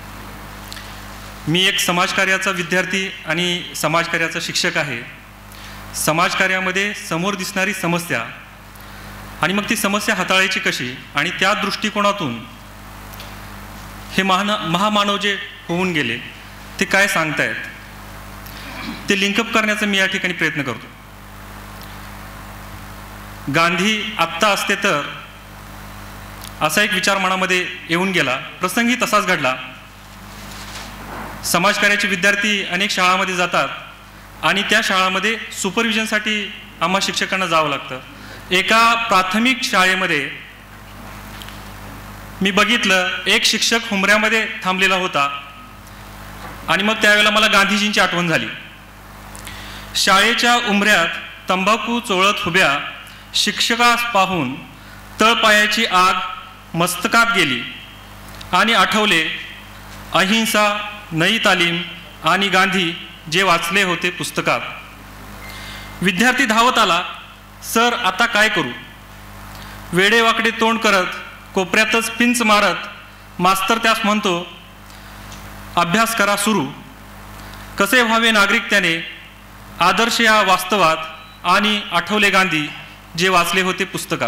मी एक समाजकार्याचा विद्यार्थी आणि समाजकार्याचा शिक्षक आहे. समाजकार्यामध्ये समोर दिसणारी समस्या आणि मग ती समस्या हाताळायची कशी आणि त्या दृष्टिकोनातून हे महामानव जे होऊन गेले ते काय सांगतायत ते लिंकअप करण्याचा मी या ठिकाणी प्रयत्न करतो. गांधी आत्ता असते तर असा एक विचार मनामध्ये येऊन गेला. प्रसंगी तसाच घडला. समाजकार्याचे विद्यार्थी अनेक शाळांमध्ये जातात आणि त्या शाळांमध्ये सुपरविजनसाठी आम्हा शिक्षकांना जावं लागतं. एका प्राथमिक शाळेमध्ये मी बघितलं एक शिक्षक हुंबऱ्यामध्ये थांबलेला होता आणि मग त्यावेळेला मला गांधीजींची आठवण झाली. शाळेच्या उंबऱ्यात तंबाखू चोळत उभ्या शिक्षकास पाहून तळपायाची आग मस्तकात गेली आणि आठवले अहिंसा, नई तालीम आणि गांधी जे वाचले होते पुस्तकात. विद्यार्थी धावत आला, सर आता काय करू? वेडेवाकडे तोंड करत कोपऱ्यातच पिंच मारत मास्तर त्यास म्हणतो, अभ्यास करा सुरू. कसे व्हावे नागरिक त्याने, आदर्श या वास्तवात आणि आठवले गांधी जे वाचले होते पुस्तकात.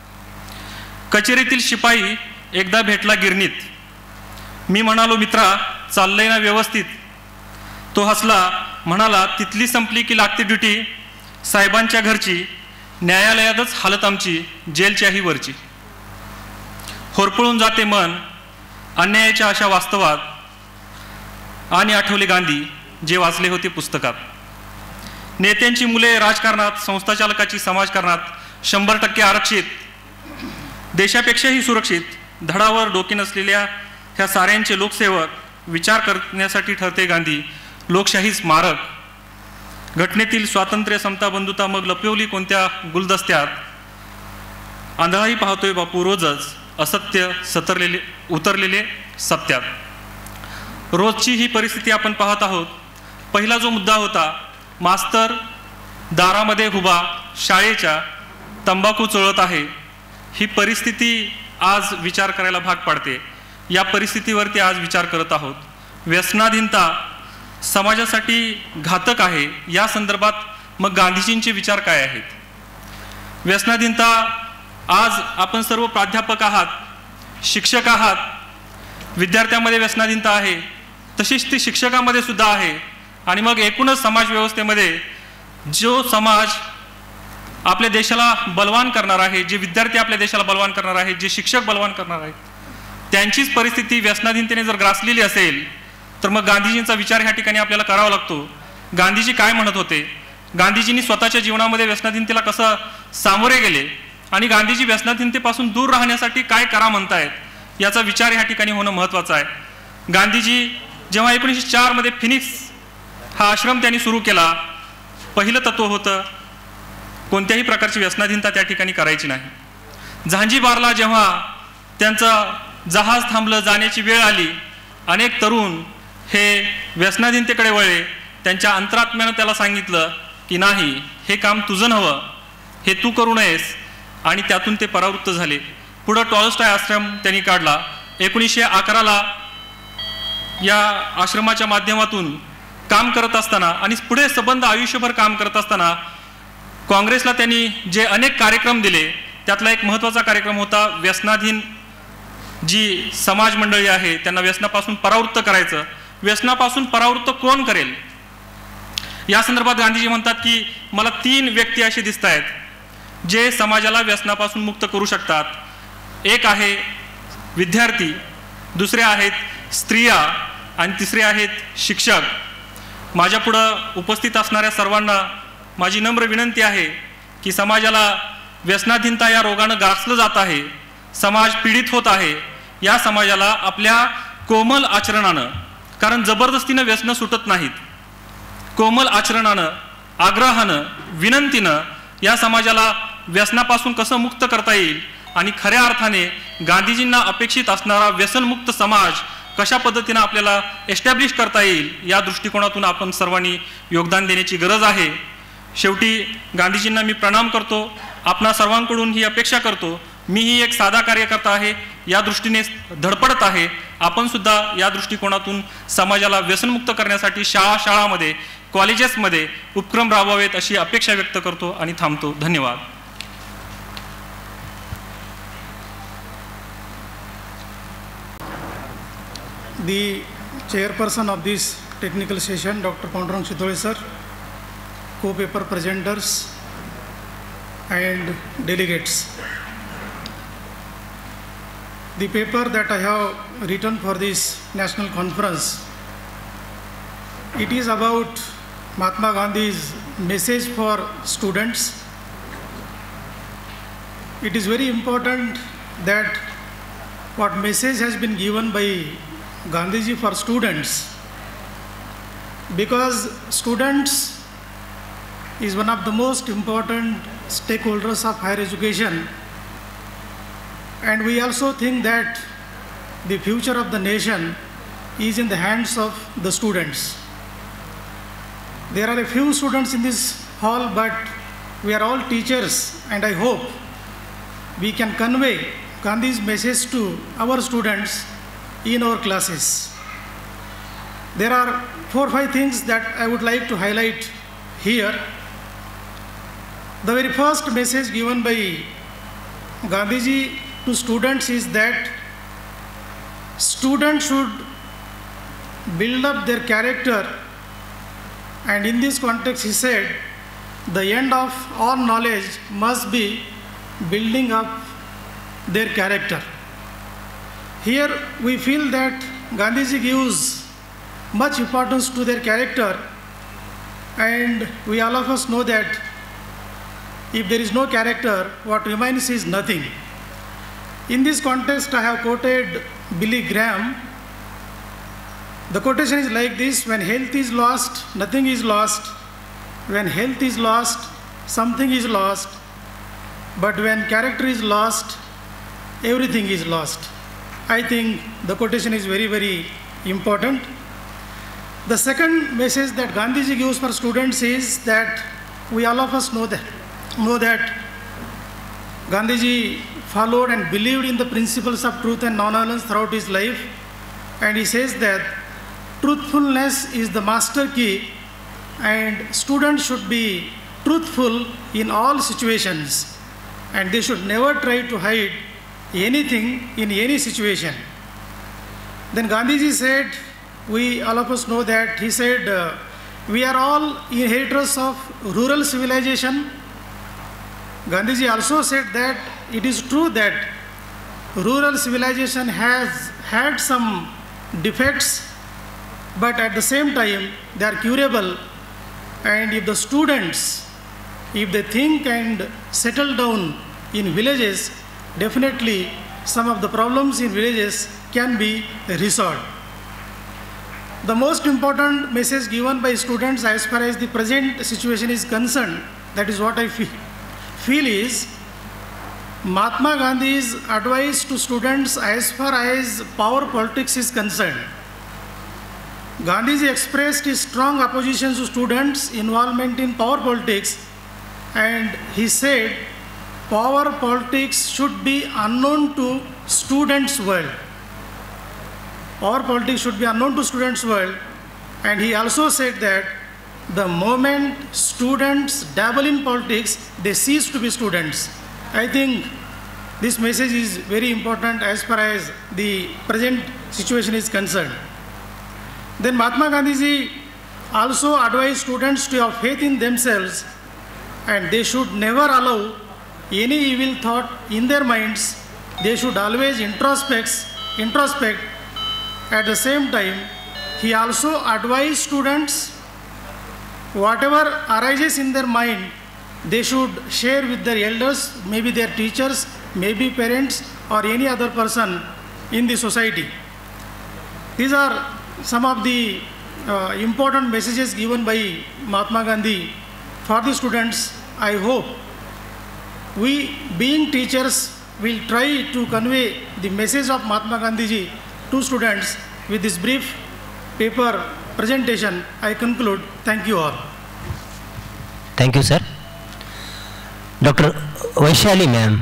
कचेरीतील शिपाई एकदा भेटला गिरणीत. मी म्हणालो, मित्रा चाललंय ना व्यवस्थित? तो हसला, म्हणाला, तिथली संपली की लागते ड्युटी साहेबांच्या घरची, न्यायालयातच हालत आमची जेलच्याही वरची. होरपळून जाते मन अन्यायाच्या अशा वास्तवात आणि आठवले गांधी जे वाचले होते पुस्तकात. नेत्यांची मुले राजकारणात, संस्थाचालकाची समाजकारणात 100% आरक्षित, देशापेक्षाही सुरक्षित, धडावर डोके नसलेल्या ह्या साऱ्यांचे लोकसेवक, विचार करण्यासाठी ठरते गांधी लोकशाही स्मारक. घटनेतील स्वातंत्र्य, समता, बंधुता मग लपवली कोणत्या गुलदस्त्यात, आंधळाही पाहतोय बापू रोजच असत्य उतरलेले सत्यात. रोजची ही परिस्थिती आपण पाहत आहोत. पहिला जो मुद्दा होता, मास्तर दारामध्ये उभा शाळेच्या तंबाखू चोळत आहे, ही परिस्थिती आज विचार करायला भाग पाडते. या परिस्थितीवरती आज विचार करत आहोत. व्यसनाधीनता समाजासाठी घातक आहे. या संदर्भात मग गांधीजींचे विचार काय आहेत? व्यसनाधीनता, आज आपण सर्व प्राध्यापक आहात, शिक्षक आहात, विद्यार्थ्यांमध्ये व्यसनाधीनता आहे, तशीच ती शिक्षकांमध्ये सुद्धा आहे. आणि मग एकूणच समाज व्यवस्थेमध्ये जो समाज आपल्या देशाला बलवान करणार आहे, जे विद्यार्थी आपल्या देशाला बलवान करणार आहेत, जे शिक्षक बलवान करणार आहेत, त्यांचीच परिस्थिती व्यसनाधीनतेने जर ग्रासलेली असेल तर मग गांधीजींचा विचार ह्या ठिकाणी आपल्याला करावा लागतो. गांधीजी काय म्हणत होते? गांधीजींनी स्वतःच्या जीवनामध्ये व्यसनाधीनतेला कसं सामोरे गेले आणि गांधीजी व्यसनाधीनतेपासून दूर राहण्यासाठी काय करा म्हणतायत, याचा विचार ह्या ठिकाणी होणं महत्त्वाचं आहे. गांधीजी जेव्हा 1904 मध्ये फिनिक्स हा आश्रम त्यांनी सुरू केला, पहिलं तत्व होतं कोणत्याही प्रकारची व्यसनाधीनता त्या ठिकाणी करायची नाही. झांजीबारला जेव्हा त्यांचं जहाज थांबलं, जाण्याची वेळ आली, अनेक तरुण हे व्यसनाधीनतेकडे वळले. त्यांच्या अंतरात्म्यानं त्याला सांगितलं की नाही, हे काम तुझं नव्हं, हे तू करू नयेस, आणि त्यातून ते परावृत्त झाले. पुढं टॉलस्टॉय आश्रम त्यांनी काढला. 1911ला या आश्रमाच्या माध्यमातून काम करत असताना आणि पुढे संबंध आयुष्यभर काम करत असताना काँग्रेसला त्यांनी जे अनेक कार्यक्रम दिले, त्यातला एक महत्त्वाचा कार्यक्रम होता व्यसनाधीन जी समाज मंडळी आहे त्यांना व्यसनापासून परावृत्त करायचं. व्यसनापासून परावृत्त कोण करेल? या संदर्भात गांधीजी म्हणतात की मला 3 व्यक्ती असे दिसत आहेत जे समाजाला व्यसनापासून मुक्त करू शकतात. एक आहे विद्यार्थी, दुसरे आहेत स्त्रिया आणि तिसरे आहेत शिक्षक. माझ्या पुढं उपस्थित असणाऱ्या सर्वांना माझी नम्र विनंती आहे की समाजाला व्यसनाधीनता या रोगानं ग्रासलं जात आहे, समाज पीडित होत आहे, या समाजाला आपल्या कोमल आचरणानं, कारण जबरदस्तीनं व्यसनं सुटत नाहीत, कोमल आचरणानं, आग्रहानं, विनंतीनं या समाजाला व्यसनापासून कसं मुक्त करता येईल आणि खऱ्या अर्थाने गांधीजींना अपेक्षित असणारा व्यसनमुक्त समाज कशा पद्धतीनं आपल्याला एस्टॅब्लिश करता येईल, या दृष्टिकोनातून आपण सर्वांनी योगदान देण्याची गरज आहे. शेवटी गांधीजींना मी प्रणाम करतो. आपणा सर्वांकडून ही अपेक्षा करतो. मीही एक साधा कार्यकर्ता आहे, या दृष्टीने धडपडत आहे. आपण सुद्धा या दृष्टिकोनातून समाजाला व्यसनमुक्त करण्यासाठी शाळांमध्ये, कॉलेजेसमध्ये उपक्रम राबवावेत अशी अपेक्षा व्यक्त करतो आणि थांबतो. धन्यवाद. the chairperson of this technical session, Dr. Pandurang Chitole sir, co-paper presenters and delegates. The paper that I have written for this national conference, it is about Mahatma Gandhi's message for students. It is very important that what message has been given by Gandhiji for students, because students is one of the most important stakeholders of higher education, and we also think that the future of the nation is in the hands of the students. There are a few students in this hall, but we are all teachers, and I hope we can convey Gandhi's message to our students in our classes. There are 4 or 5 things that I would like to highlight here. The very first message given by Gandhiji to students is that students should build up their character, and in this context he said the end of all knowledge must be building up their character. Here we feel that Gandhiji gives much importance to their character, and we all of us know that if there is no character, what remains is nothing. In this context, I have quoted Billy Graham. The quotation is like this: when health is lost, nothing is lost. When health is lost, something is lost. But when character is lost, everything is lost. I think the quotation is very, very important. The second message that Gandhiji gives for students is that we all of us know that Gandhiji followed and believed in the principles of truth and non-violence throughout his life, and he says that truthfulness is the master key, and students should be truthful in all situations, and they should never try to hide anything in any situation. Then Gandhiji said, we all of us know that he said, we are all inheritors of rural civilization. Gandhiji also said that it is true that rural civilization has had some defects, but at the same time they are curable, and if the students, if they think and settle down in villages, definitely some of the problems in villages can be resolved. The most important message given by students as far as the present situation is concerned, that is what I feel is Mahatma Gandhi's advice to students as far as power politics is concerned. Gandhiji expressed his strong opposition to students' involvement in power politics, and he said power politics should be unknown to students' world. Power politics should be unknown to students' world, and he also said that the moment students dabble in politics, they cease to be students. I think this message is very important as far as the present situation is concerned. Then Mahatma Gandhiji also advised students to have faith in themselves, and they should never allow any evil thought in their minds. They should always introspect. At the same time, he also advised students, whatever arises in their mind, they should share with their elders, maybe their teachers, maybe parents, or any other person in the society. These are some of the important messages given by Mahatma Gandhi for the students. I hope we, being teachers, will try to convey the message of Mahatma Gandhiji to students. With this brief paper presentation, I conclude. Thank you all. Thank you, sir. Dr. Vaishali ma'am.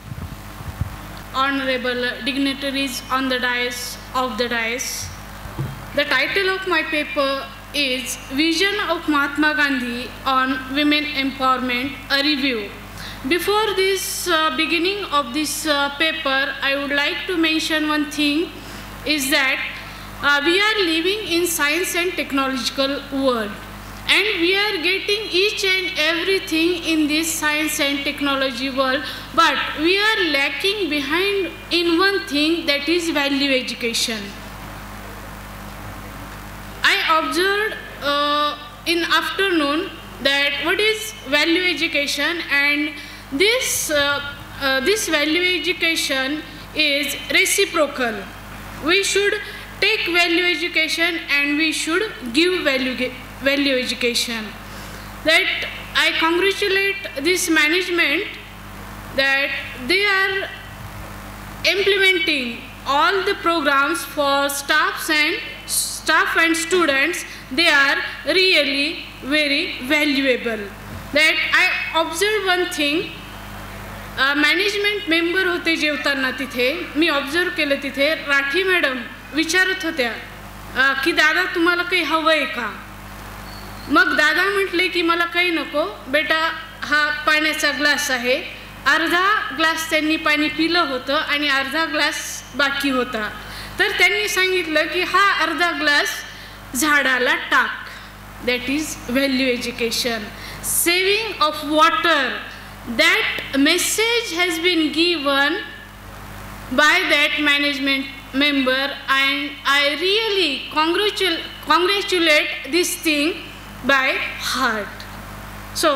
Honorable dignitaries on the dais of the dais. The title of my paper is Vision of Mahatma Gandhi on Women Empowerment, a Review. Before this beginning of this paper, I would like to mention one thing, is that we are living in science and technological world, and we are getting each and everything in this science and technology world, but we are lacking behind in one thing, that is value education. I observed in afternoon that what is value education, and this value education is reciprocal. We should take value education and we should give value education. That I congratulate this management that they are implementing all the programs for staff and students. They are really very valuable. That I observed one thing, management member होते जेवताना तिथे, मी observe केलं तिथे Rathi madam विचारत होत्या की दादा तुम्हाला काही हवं आहे का. मग दादा म्हटले की मला काही नको बेटा, हा पाण्याचा ग्लास आहे. अर्धा ग्लास त्यांनी पाणी पिलं होतं आणि अर्धा ग्लास बाकी होता. तर त्यांनी सांगितलं की हा अर्धा ग्लास झाडाला टाक. That is value education, saving of water. That message has been given by that management member, and I really congratulate this thing by heart. So,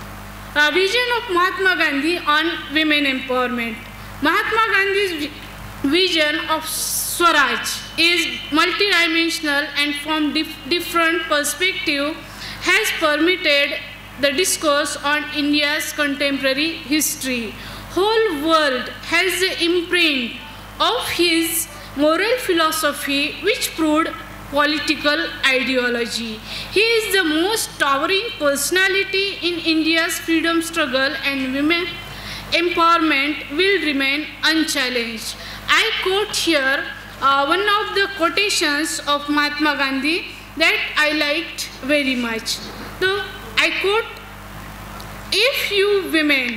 vision of Mahatma Gandhi on women empowerment. Mahatma Gandhi's vision of Swaraj is multidimensional and from different perspective has permitted the discourse on India's contemporary history. Whole world has the imprint of his moral philosophy which proved political ideology. He is the most towering personality in India's freedom struggle, and women empowerment will remain unchallenged. I quote here one of the quotations of Mahatma Gandhi that I liked very much. So, I quote, if you women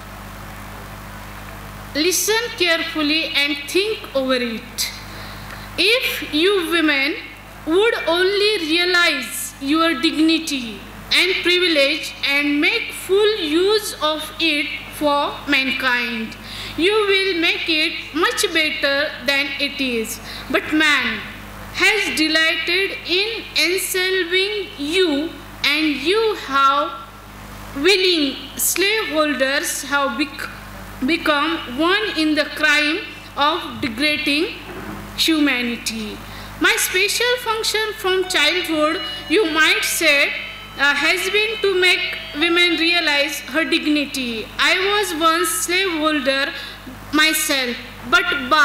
listen carefully and think over it, if you women would only realize your dignity and privilege and make full use of it for mankind, you will make it much better than it is. But man has delighted in enslaving you, and you have willing slaveholders have become one in the crime of degrading humanity. My special function from childhood, you might say, has been to make women realize her dignity. I was once slaveholder myself, but Ba,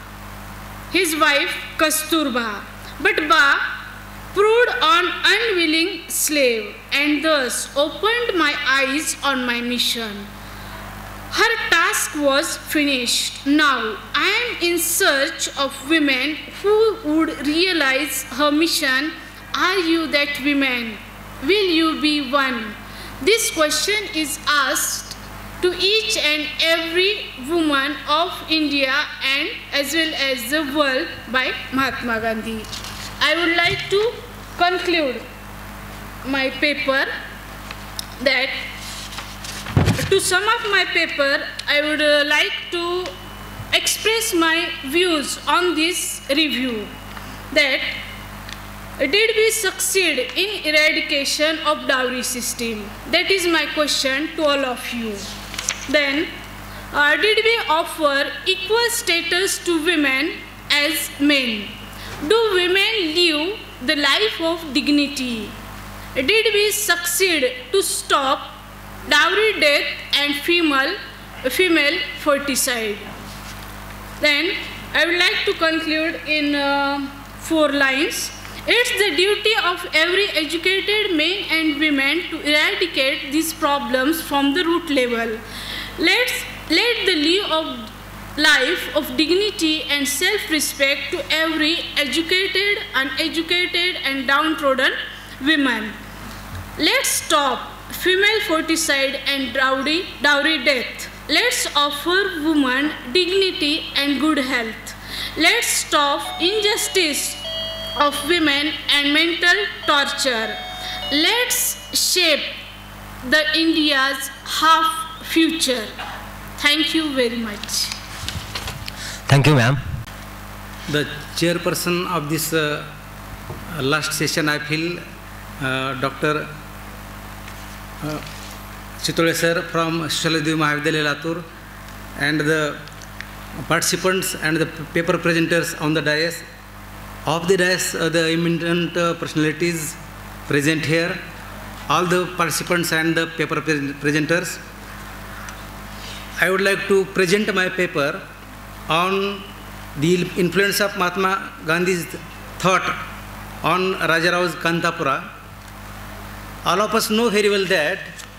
his wife Kasturba, but Ba proved an unwilling slave and thus opened my eyes on my mission. Her task was finished. Now I am in search of women who would realize her mission. Are you that woman? Will you be one? This question is asked to each and every woman of India and as well as the world by Mahatma Gandhi. I would like to conclude my paper that to sum up my paper, I would like to express my views on this review. That did we succeed in eradication of dowry system? That is my question to all of you. Then did we offer equal status to women as men? Do women live the life of dignity? Did we succeed to stop dowry death and female ferticide? Then I would like to conclude in 4 lines. It's the duty of every educated man and women to eradicate these problems from the root level. Let the life of dignity and self-respect to every educated, uneducated, and downtrodden woman. Let's stop female ferticide and dowry death. Let's offer women dignity and good health. Let's stop injustice of women and mental torture. Let's shape the India's half future. Thank you very much. Thank you, ma'am. The chairperson of this last session, I feel Dr. Chitole sir from Shaladiv Mahavidyalaya Latur, and the participants and the paper presenters on the dais. Of the dais, the eminent personalities present here, all the participants and the paper presenters. I would like to present my paper on the influence of Mahatma Gandhi's thought on Rajarao's Kantapura. All of us know very well that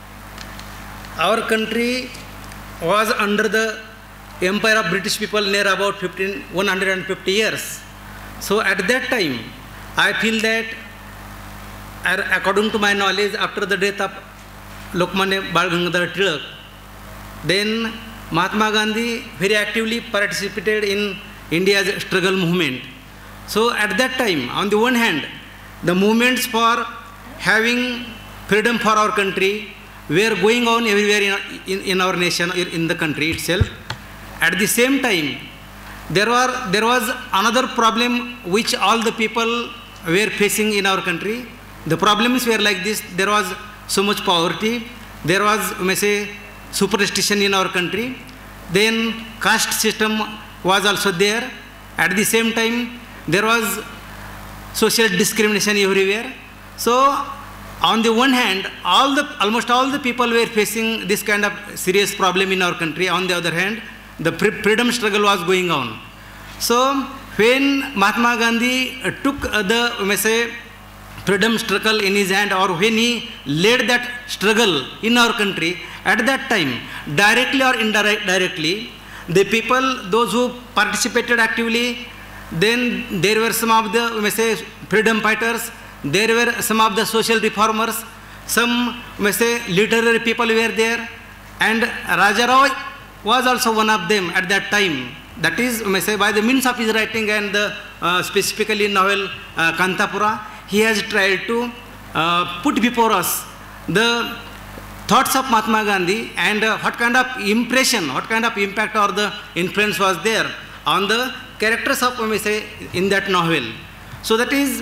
our country was under the empire of British people near about 150 years. So at that time, I feel that, according to my knowledge, after the death of Lokmanya Bal Gangadhar Tilak, then Mahatma Gandhi very actively participated in India's struggle movement. So at that time, on the one hand, the movements for having freedom for our country were going on everywhere in our nation, in the country itself. At the same time, there was another problem which all the people were facing in our country. The problems were like this: there was so much poverty, there was, we may say, superstition in our country, then caste system was also there. At the same time, there was social discrimination everywhere. So on the one hand, almost all the people were facing this kind of serious problem in our country. On the other hand, the freedom struggle was going on. So when Mahatma Gandhi took the, we may say, freedom struggle in his hand, or when he led that struggle in our country, at that time, directly or indirectly, the people, those who participated actively, then there were some of the, we may say, freedom fighters, there were some of the social reformers, some, we may say, literary people were there, and Rajarao was also one of them at that time. That is, we may say, by the means of his writing and the specifically novel Kantapura, he has tried to put before us the thoughts of Mahatma Gandhi and what kind of impression, what kind of impact or the influence was there on the characters of, we may say, in that novel. So that is,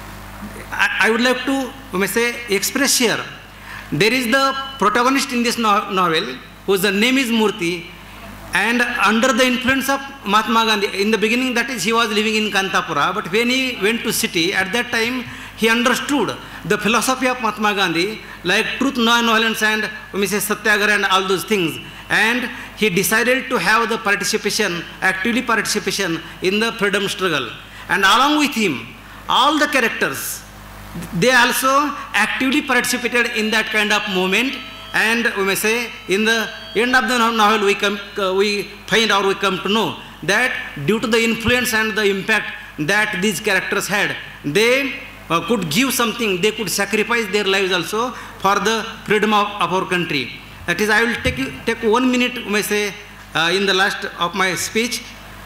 I would like to, we may say, express here. There is the protagonist in this novel, whose name is Murthy, and under the influence of Mahatma Gandhi, in the beginning, that is, he was living in Kantapura, but when he went to city, at that time, he understood the philosophy of Mahatma Gandhi, like truth, non-violence, and, we may say, satyagraha and all those things. And he decided to have the participation, actively participation in the freedom struggle. And along with him, all the characters, they also actively participated in that kind of movement. And we may say, in the end of the novel, we find or we come to know that due to the influence and the impact that these characters had, they could give something, they could sacrifice their lives also for the freedom of our country. That is, I will take 1 minute, we may say, in the last of my speech.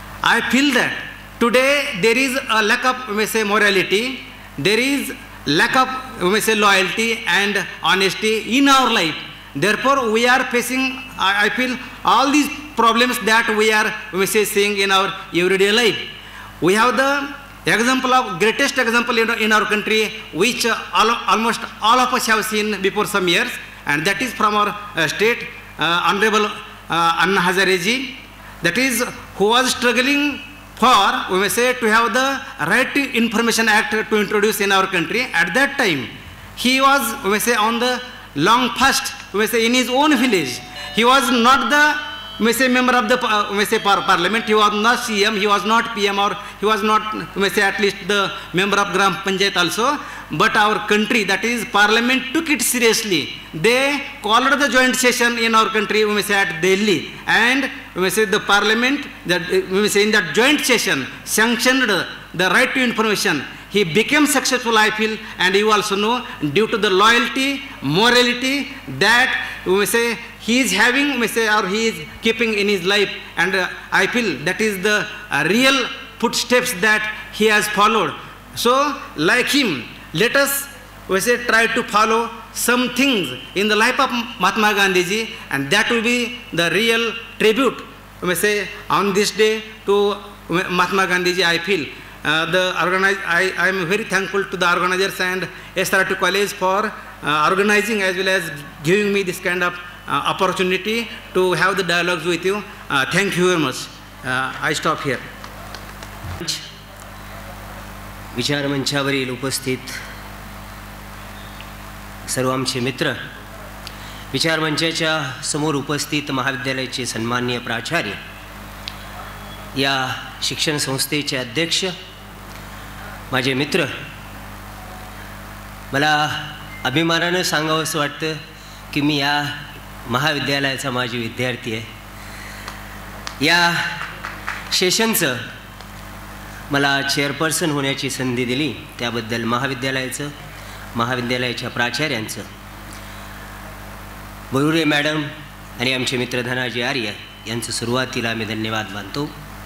I feel that today there is a lack of, we may say, morality, there is lack of, we may say, loyalty and honesty in our life. Therefore, we are facing, I feel, all these problems that we are, we may say, seeing in our everyday life. We have the example of, greatest example in our country, which almost all of us have seen before some years, and that is from our state, Honorable Anna Hazareji, that is, who was struggling for, we may say, to have the Right to Information Act to introduce in our country. At that time, he was, we may say, on the long fast, we may say, in his own village. He was not the, we may say, member of the, we may say, parliament. He was not CM, he was not PM, or he was not, we may say, at least the member of Gram Panchayat also. But our country, that is, parliament, took it seriously. They called the joint session in our country, we may say, at Delhi. And we may say, the parliament, that we may say, in that joint session, sanctioned the right to information. He became successful, I feel, and you also know, due to the loyalty, morality that, we may say, he is having, we may say, or he is keeping in his life. And I feel that is the real footsteps that he has followed. So, like him, let us, we say, try to follow some things in the life of Mahatma Gandhi ji, and that will be the real tribute, we say, on this day to Mahatma Gandhi ji. I feel I am very thankful to the organizers and SRT College for organizing as well as giving me this kind of opportunity to have the dialogues with you. Thank you very much. I stop here. विचारमंचावरील उपस्थित सर्व आमचे मित्र, विचारमंचाच्या समोर उपस्थित महाविद्यालयाचे सन्माननीय प्राचार्य, या शिक्षण संस्थेचे अध्यक्ष, माझे मित्र, मला अभिमानाने सांगावंसं वाटतं की मी या महाविद्यालयाचा माझी विद्यार्थी आहे. या सेशनचं मला चेअरपर्सन होण्याची संधी दिली त्याबद्दल महाविद्यालयाचं, महाविद्यालयाच्या प्राचार्यांचं, बरुरे मॅडम आणि आमचे मित्र धनाजी आर्य यांचं सुरुवातीला आम्ही धन्यवाद मानतो.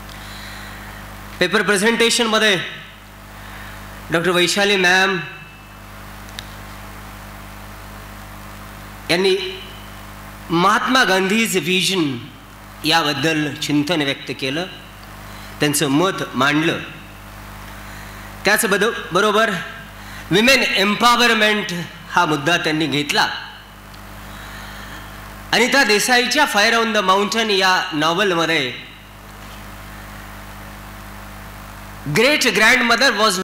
पेपर प्रेझेंटेशनमध्ये डॉक्टर वैशाली मॅम यांनी महात्मा गांधीज विजन याबद्दल चिंतन व्यक्त केलं, त्यांचं मत मांडलं. त्याचबरोबर विमेन एम्पॉवरमेंट हा मुद्दा त्यांनी घेतला. अनिता देसाईच्या फायर ऑन द माउंटन या नॉव्हलमध्ये ग्रेट ग्रँडमदर वॉज